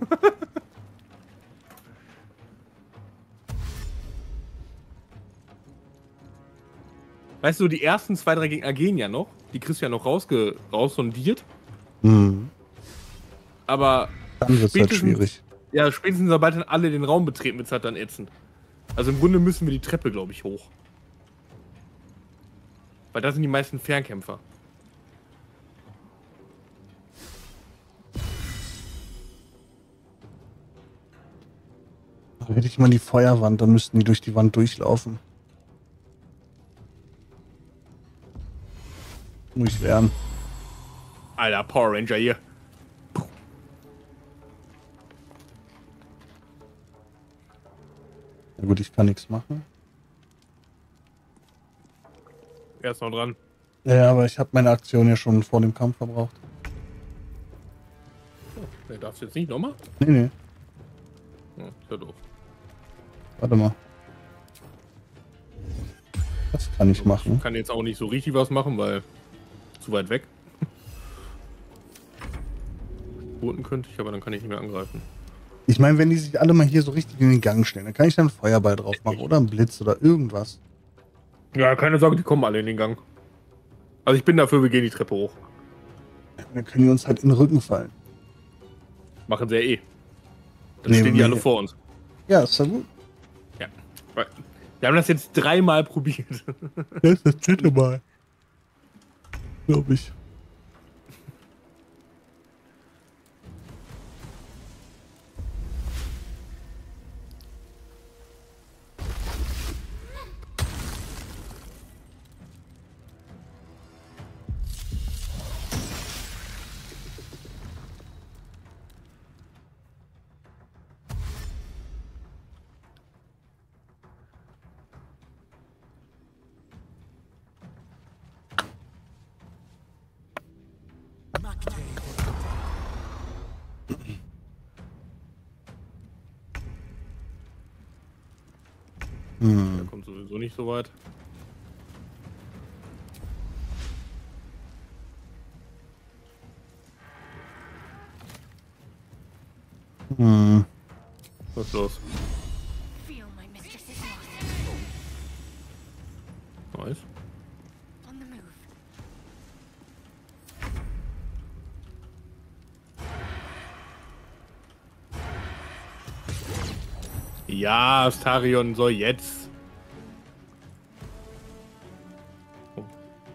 Weißt du, die ersten zwei, drei Gegner gehen ja noch. Die kriegst du ja noch rausge raussondiert.
hm,
Aber
dann wird es halt
spätestens-
schwierig.
ja, spätestens sobald dann alle den Raum betreten, wird es halt dann ätzend. Also im Grunde müssen wir die Treppe, glaube ich, hoch. Weil da sind die meisten Fernkämpfer.
Da hätte ich mal die Feuerwand, dann müssten die durch die Wand durchlaufen. Muss ich werden.
Alter, Power Ranger hier.
Na gut, ich kann nichts machen.
Er ist noch dran.
Ja, aber ich habe meine Aktion ja schon vor dem Kampf verbraucht.
Der darf jetzt nicht nochmal?
Nee, nee,
Ja, ist ja doof.
warte mal. Das kann ich machen.
Ich kann jetzt auch nicht so richtig was machen, weil zu weit weg. Spurten könnte ich, aber dann kann ich nicht mehr angreifen.
Ich meine, wenn die sich alle mal hier so richtig in den Gang stellen, dann kann ich dann einen Feuerball drauf machen oder einen Blitz oder irgendwas.
Ja, keine Sorge, die kommen alle in den Gang. Also ich bin dafür, wir gehen die Treppe hoch.
Dann können die uns halt in den Rücken fallen.
Machen sie ja eh. Dann
Nee,
stehen die
nee.
alle vor uns.
Ja, ist ja gut.
Ja. Weil- Wir haben das jetzt dreimal probiert.
Das ist das dritte Mal. Glaube ich.
Der
Hm.
kommt sowieso nicht so weit.
Hm.
Was ist los?
Feel my mistress's wrath.
Nice.
On the move.
Ja, Astarion soll jetzt. Oh.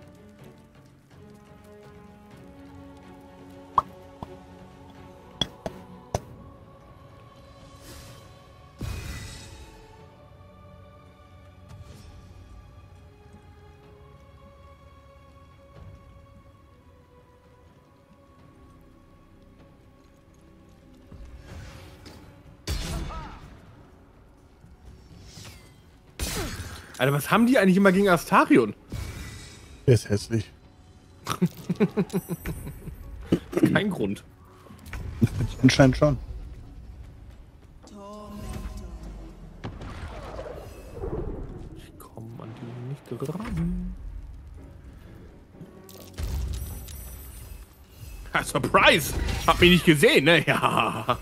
Alter, was haben die eigentlich immer gegen Astarion?
Der ist hässlich.
Kein Grund.
Anscheinend schon.
Ich komme an die nicht ran. Ha, Surprise! Hab mich nicht gesehen, ne? Ja.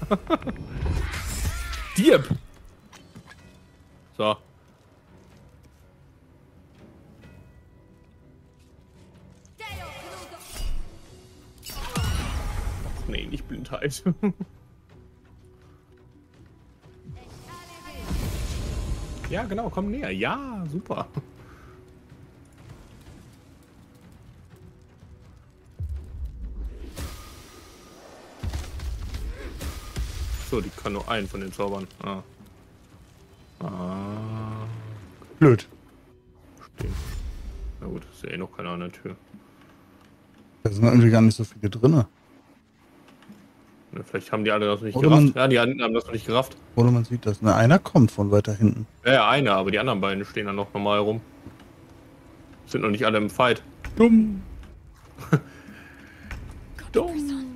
Dieb! So. Nee, nicht Blindheit. Ja, genau, komm näher. Ja, super. So, die kann nur einen von den Zaubern. Ah. Ah.
Blöd.
Stehen. Na gut, ist ja eh noch keiner an der Tür.
Da sind irgendwie gar nicht so viele drin.
Ja, vielleicht haben die alle das nicht
Oder
gerafft.
man-
Ja, die anderen haben das noch nicht gerafft.
Oder man sieht das. Ne, einer kommt von weiter hinten.
Ja, ja, einer, aber die anderen beiden stehen dann noch normal rum. Sind noch nicht alle im Fight.
Dumm.
Dumm.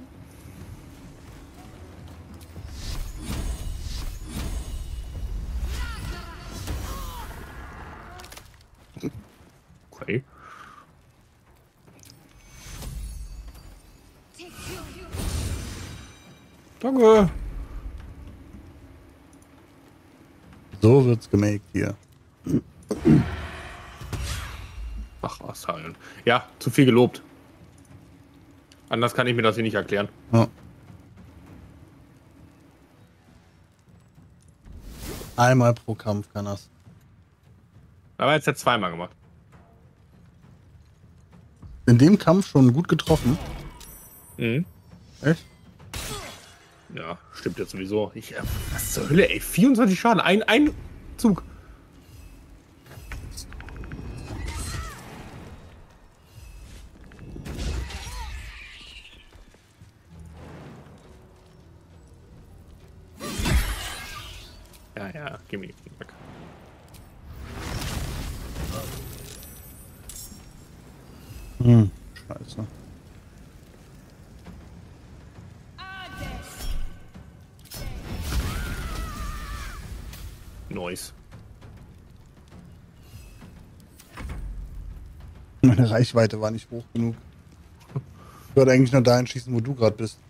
Okay. Danke.
So wird's gemaked hier.
Ach, Australien. Ja, zu viel gelobt. Anders kann ich mir das hier nicht erklären.
Ja. Einmal pro Kampf kann das.
Aber jetzt hat er zweimal gemacht.
In dem Kampf schon gut getroffen.
Mhm.
Echt?
Ja, stimmt jetzt sowieso. Ich, äh, was zur Hölle, ey? vierundzwanzig Schaden. Ein, ein Zug. Ja, ja, gib mir den Feedback.
Hm, scheiße.
Nice.
Meine Reichweite war nicht hoch genug. Ich würde eigentlich nur dahin schießen, wo du gerade bist.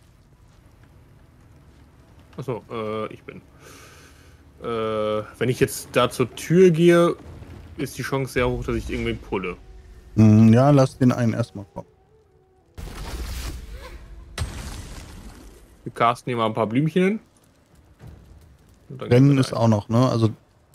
Achso, äh, ich bin. Äh, wenn ich jetzt da zur Tür gehe, ist die Chance sehr hoch, dass ich irgendwie pulle.
Hm, ja, lass den einen erstmal kommen.
Wir casten hier mal ein paar Blümchen hin. Und dann
Rennen
gehen wir
ist
rein.
auch noch, ne? Also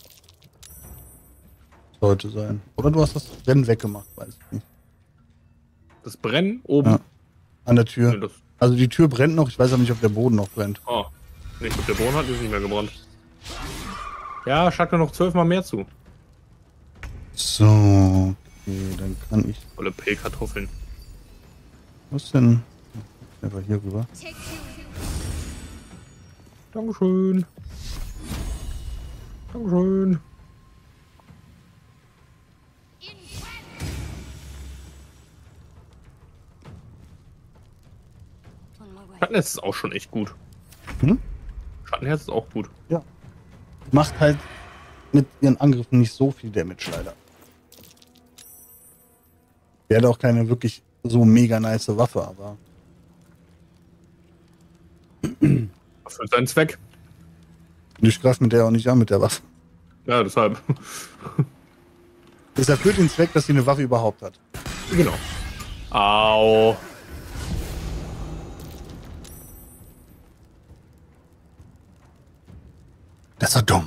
sollte sein. Oder du hast das Rennen weggemacht, weiß ich nicht.
Das Brennen oben.
Ja. An der
Nee,
Tür.
das,
Also die Tür brennt noch, ich weiß aber nicht, ob der Boden noch brennt.
oh. Nee, ich glaube, der Boden hat ist nicht mehr gebrannt. Ja, schlag mir noch zwölfmal mehr zu.
So, okay, dann kann ich.
Volle Pellkartoffeln.
Was denn? Einfach hier rüber.
Dankeschön. Dankeschön.
On my way.
Schattenherz ist auch schon echt gut.
Hm?
Schattenherz ist auch gut.
Ja. Macht halt mit ihren Angriffen nicht so viel Damage leider. Wäre auch keine wirklich so mega nice Waffe, aber.
Für seinen Zweck.
Ich greife mit der auch nicht an mit der Waffe.
Ja, deshalb.
Es erfüllt den Zweck, dass sie eine Waffe überhaupt hat.
Genau. Au.
Das ist doch dumm.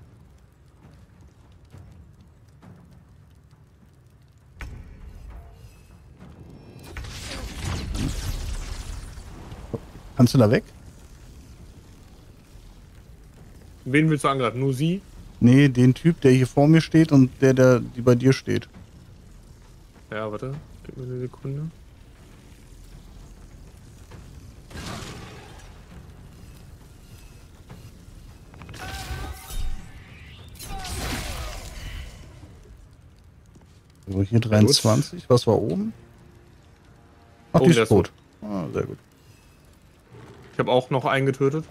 Kannst du da weg?
Wen willst du angreifen? Nur sie?
Nee, den Typ, der hier vor mir steht und der, der die bei dir steht.
Ja, warte. Gib mir eine Sekunde.
So, hier dreiundzwanzig. Was war oben? Ach,
Oben,
die
der
ist
ist
tot. Ah, sehr gut.
Ich habe auch noch einen getötet.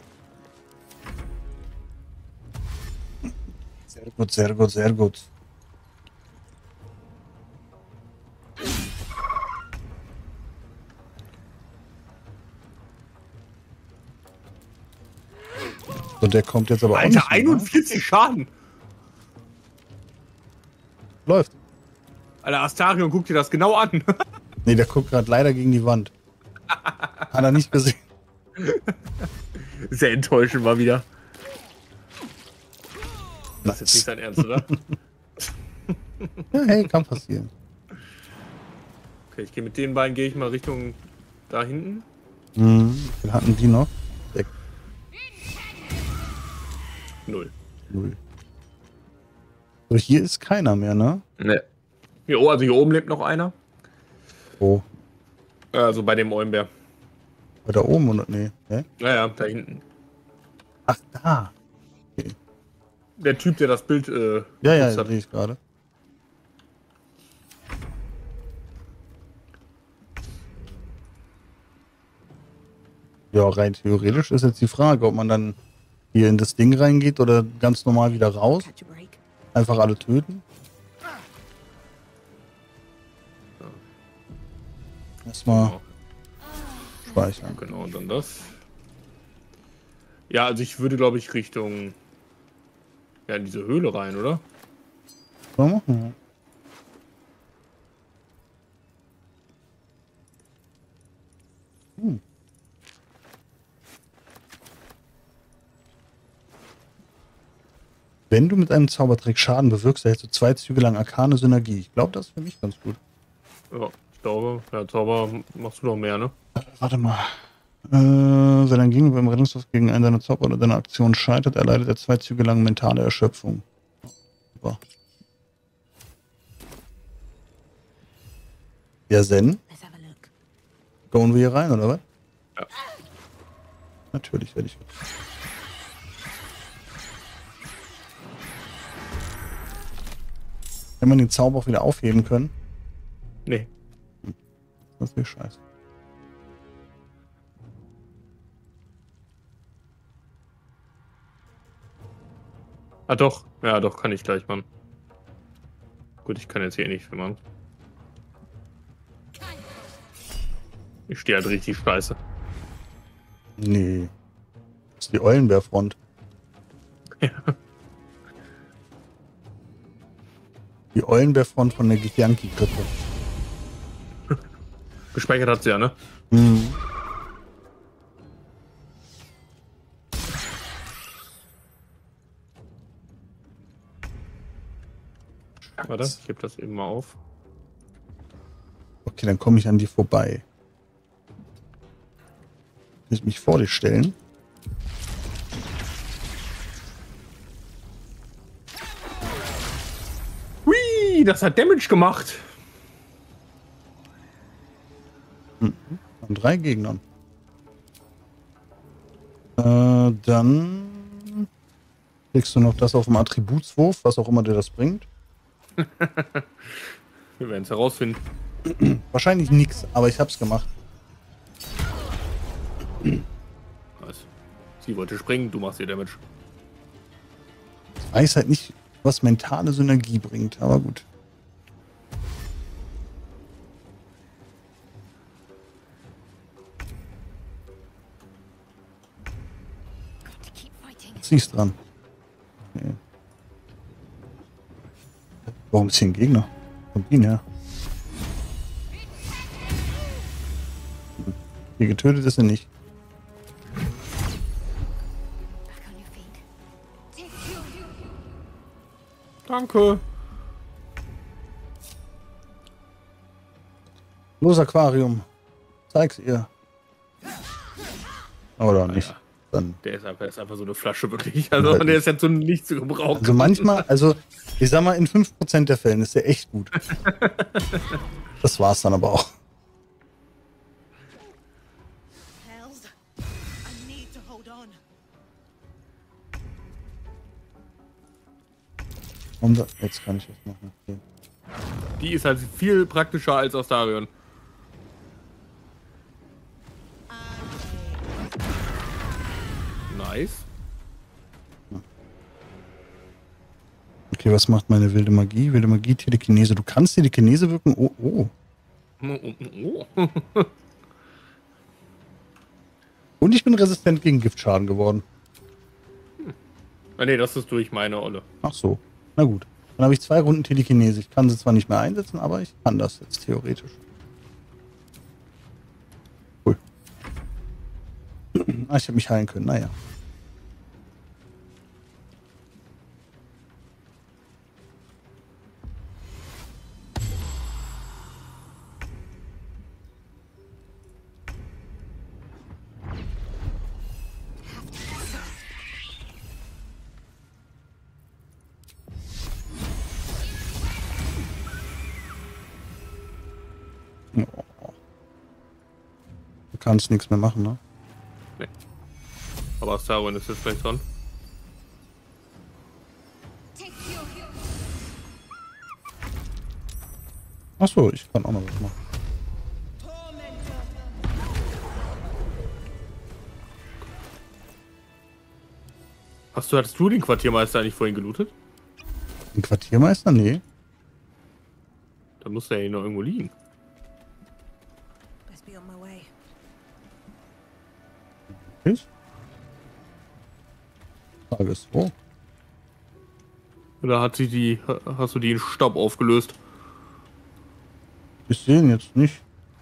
Sehr gut, sehr gut, sehr gut. So, der kommt jetzt aber auch nicht
Alter,
mehr, ne?
einundvierzig Schaden!
Läuft.
Alter, Astarion, guck dir das genau an.
Nee, der guckt gerade leider gegen die Wand. Hat er nicht gesehen.
Sehr enttäuschend mal wieder. Das ist
Nice.
jetzt nicht sein Ernst, oder?
Ja, hey, kann passieren.
Okay, ich gehe mit den beiden, gehe ich mal Richtung da hinten.
Mhm. Dann hatten die noch. Sechs.
Null.
Null. So, hier ist keiner mehr, ne?
Ne. Hier, oh, also hier oben lebt noch einer.
Wo?
Also bei dem Eulenbär.
Bei da oben oder? Nee. Hä?
Naja, da hinten.
Ach, da.
Der Typ, der das Bild äh,
Ja, ja,
gepostet hat.
sehe ich gerade. Ja, rein theoretisch ist jetzt die Frage, ob man dann hier in das Ding reingeht oder ganz normal wieder raus.
Catch a break.
Einfach alle töten. Erstmal
Genau.
speichern.
Genau, und dann das. Ja, also ich würde, glaube ich, Richtung ja, in diese Höhle rein, oder?
So machen. Hm. Wenn du mit einem Zaubertrick Schaden bewirkst, erhältst du zwei Züge lang arkane Synergie. Ich glaube, das ist für mich ganz gut.
Ja, ich glaube, ja, Zauber machst du noch mehr, ne?
Warte mal. Äh, wenn ein Gegner beim Rettungswurf gegen einen deiner Zauber oder deiner Aktion scheitert, erleidet er zwei Züge lang mentale Erschöpfung. Super. Ja, Zen.
Let's have a look.
Gehen wir hier rein, oder was?
Ja.
Natürlich werde ich. Wenn man den Zauber auch wieder aufheben können,
Nee.
das ist scheiße.
Ah, doch. Ja, doch, kann ich gleich machen. Gut, ich kann jetzt hier eh nicht viel machen. Ich stehe halt richtig scheiße.
Nee. Das ist die Eulenbärfront.
Ja.
Die Eulenbärfront von der Githyanki-Grippe.
Gespeichert hat sie ja, ne?
Mhm.
Warte, ich heb das eben mal auf.
Okay, dann komme ich an die vorbei. Will ich mich vor dich stellen?
Hui, das hat Damage gemacht.
An drei Gegnern. Äh, dann kriegst du noch das auf dem Attributswurf, was auch immer dir das bringt.
Wir werden es herausfinden.
Wahrscheinlich nix, aber ich hab's gemacht.
Was? Sie wollte springen, du machst ihr Damage.
Ich weiß halt nicht, was mentale Synergie bringt, aber gut.
To keep fighting.
Zieh's dran. Okay. Warum ist hier ein Gegner? Kommt ihn her. Hier getötet ist er nicht.
Back on your feet.
Danke.
Los, Aquarium. Zeig's ihr. Oder nicht.
Ja.
Dann.
Der ist einfach, ist einfach so eine Flasche, wirklich. Also, der ist jetzt so nicht zu gebrauchen.
Also manchmal, also ich sag mal, in fünf Prozent der Fällen ist der echt gut. Das war's dann aber auch.
Hells. I need to hold on.
Und da- jetzt kann ich was machen. Okay.
Die ist halt viel praktischer als Astarion. Nice.
Okay, was macht meine wilde Magie? Wilde Magie, Telekinese. Du kannst Telekinese wirken? Oh, oh.
Oh, oh.
Und ich bin resistent gegen Giftschaden geworden.
Ah, nee, das ist durch meine Olle.
Ach so. Na gut. Dann habe ich zwei Runden Telekinese. Ich kann sie zwar nicht mehr einsetzen, aber ich kann das jetzt theoretisch. Cool. Ah, ich hätte mich heilen können, naja. Oh. Du kannst nichts mehr machen, ne?
Nee. Aber Sarwin ist jetzt gleich dran.
Achso, ich kann auch noch was machen.
Hast du, hattest du den Quartiermeister eigentlich vorhin gelootet?
Den Quartiermeister? Nee.
Dann muss der hier noch irgendwo liegen.
Best be on my way.
Ich? Frage ist wo?
Oder hat sie die, hast du die in Staub aufgelöst?
Ich sehe ihn jetzt nicht.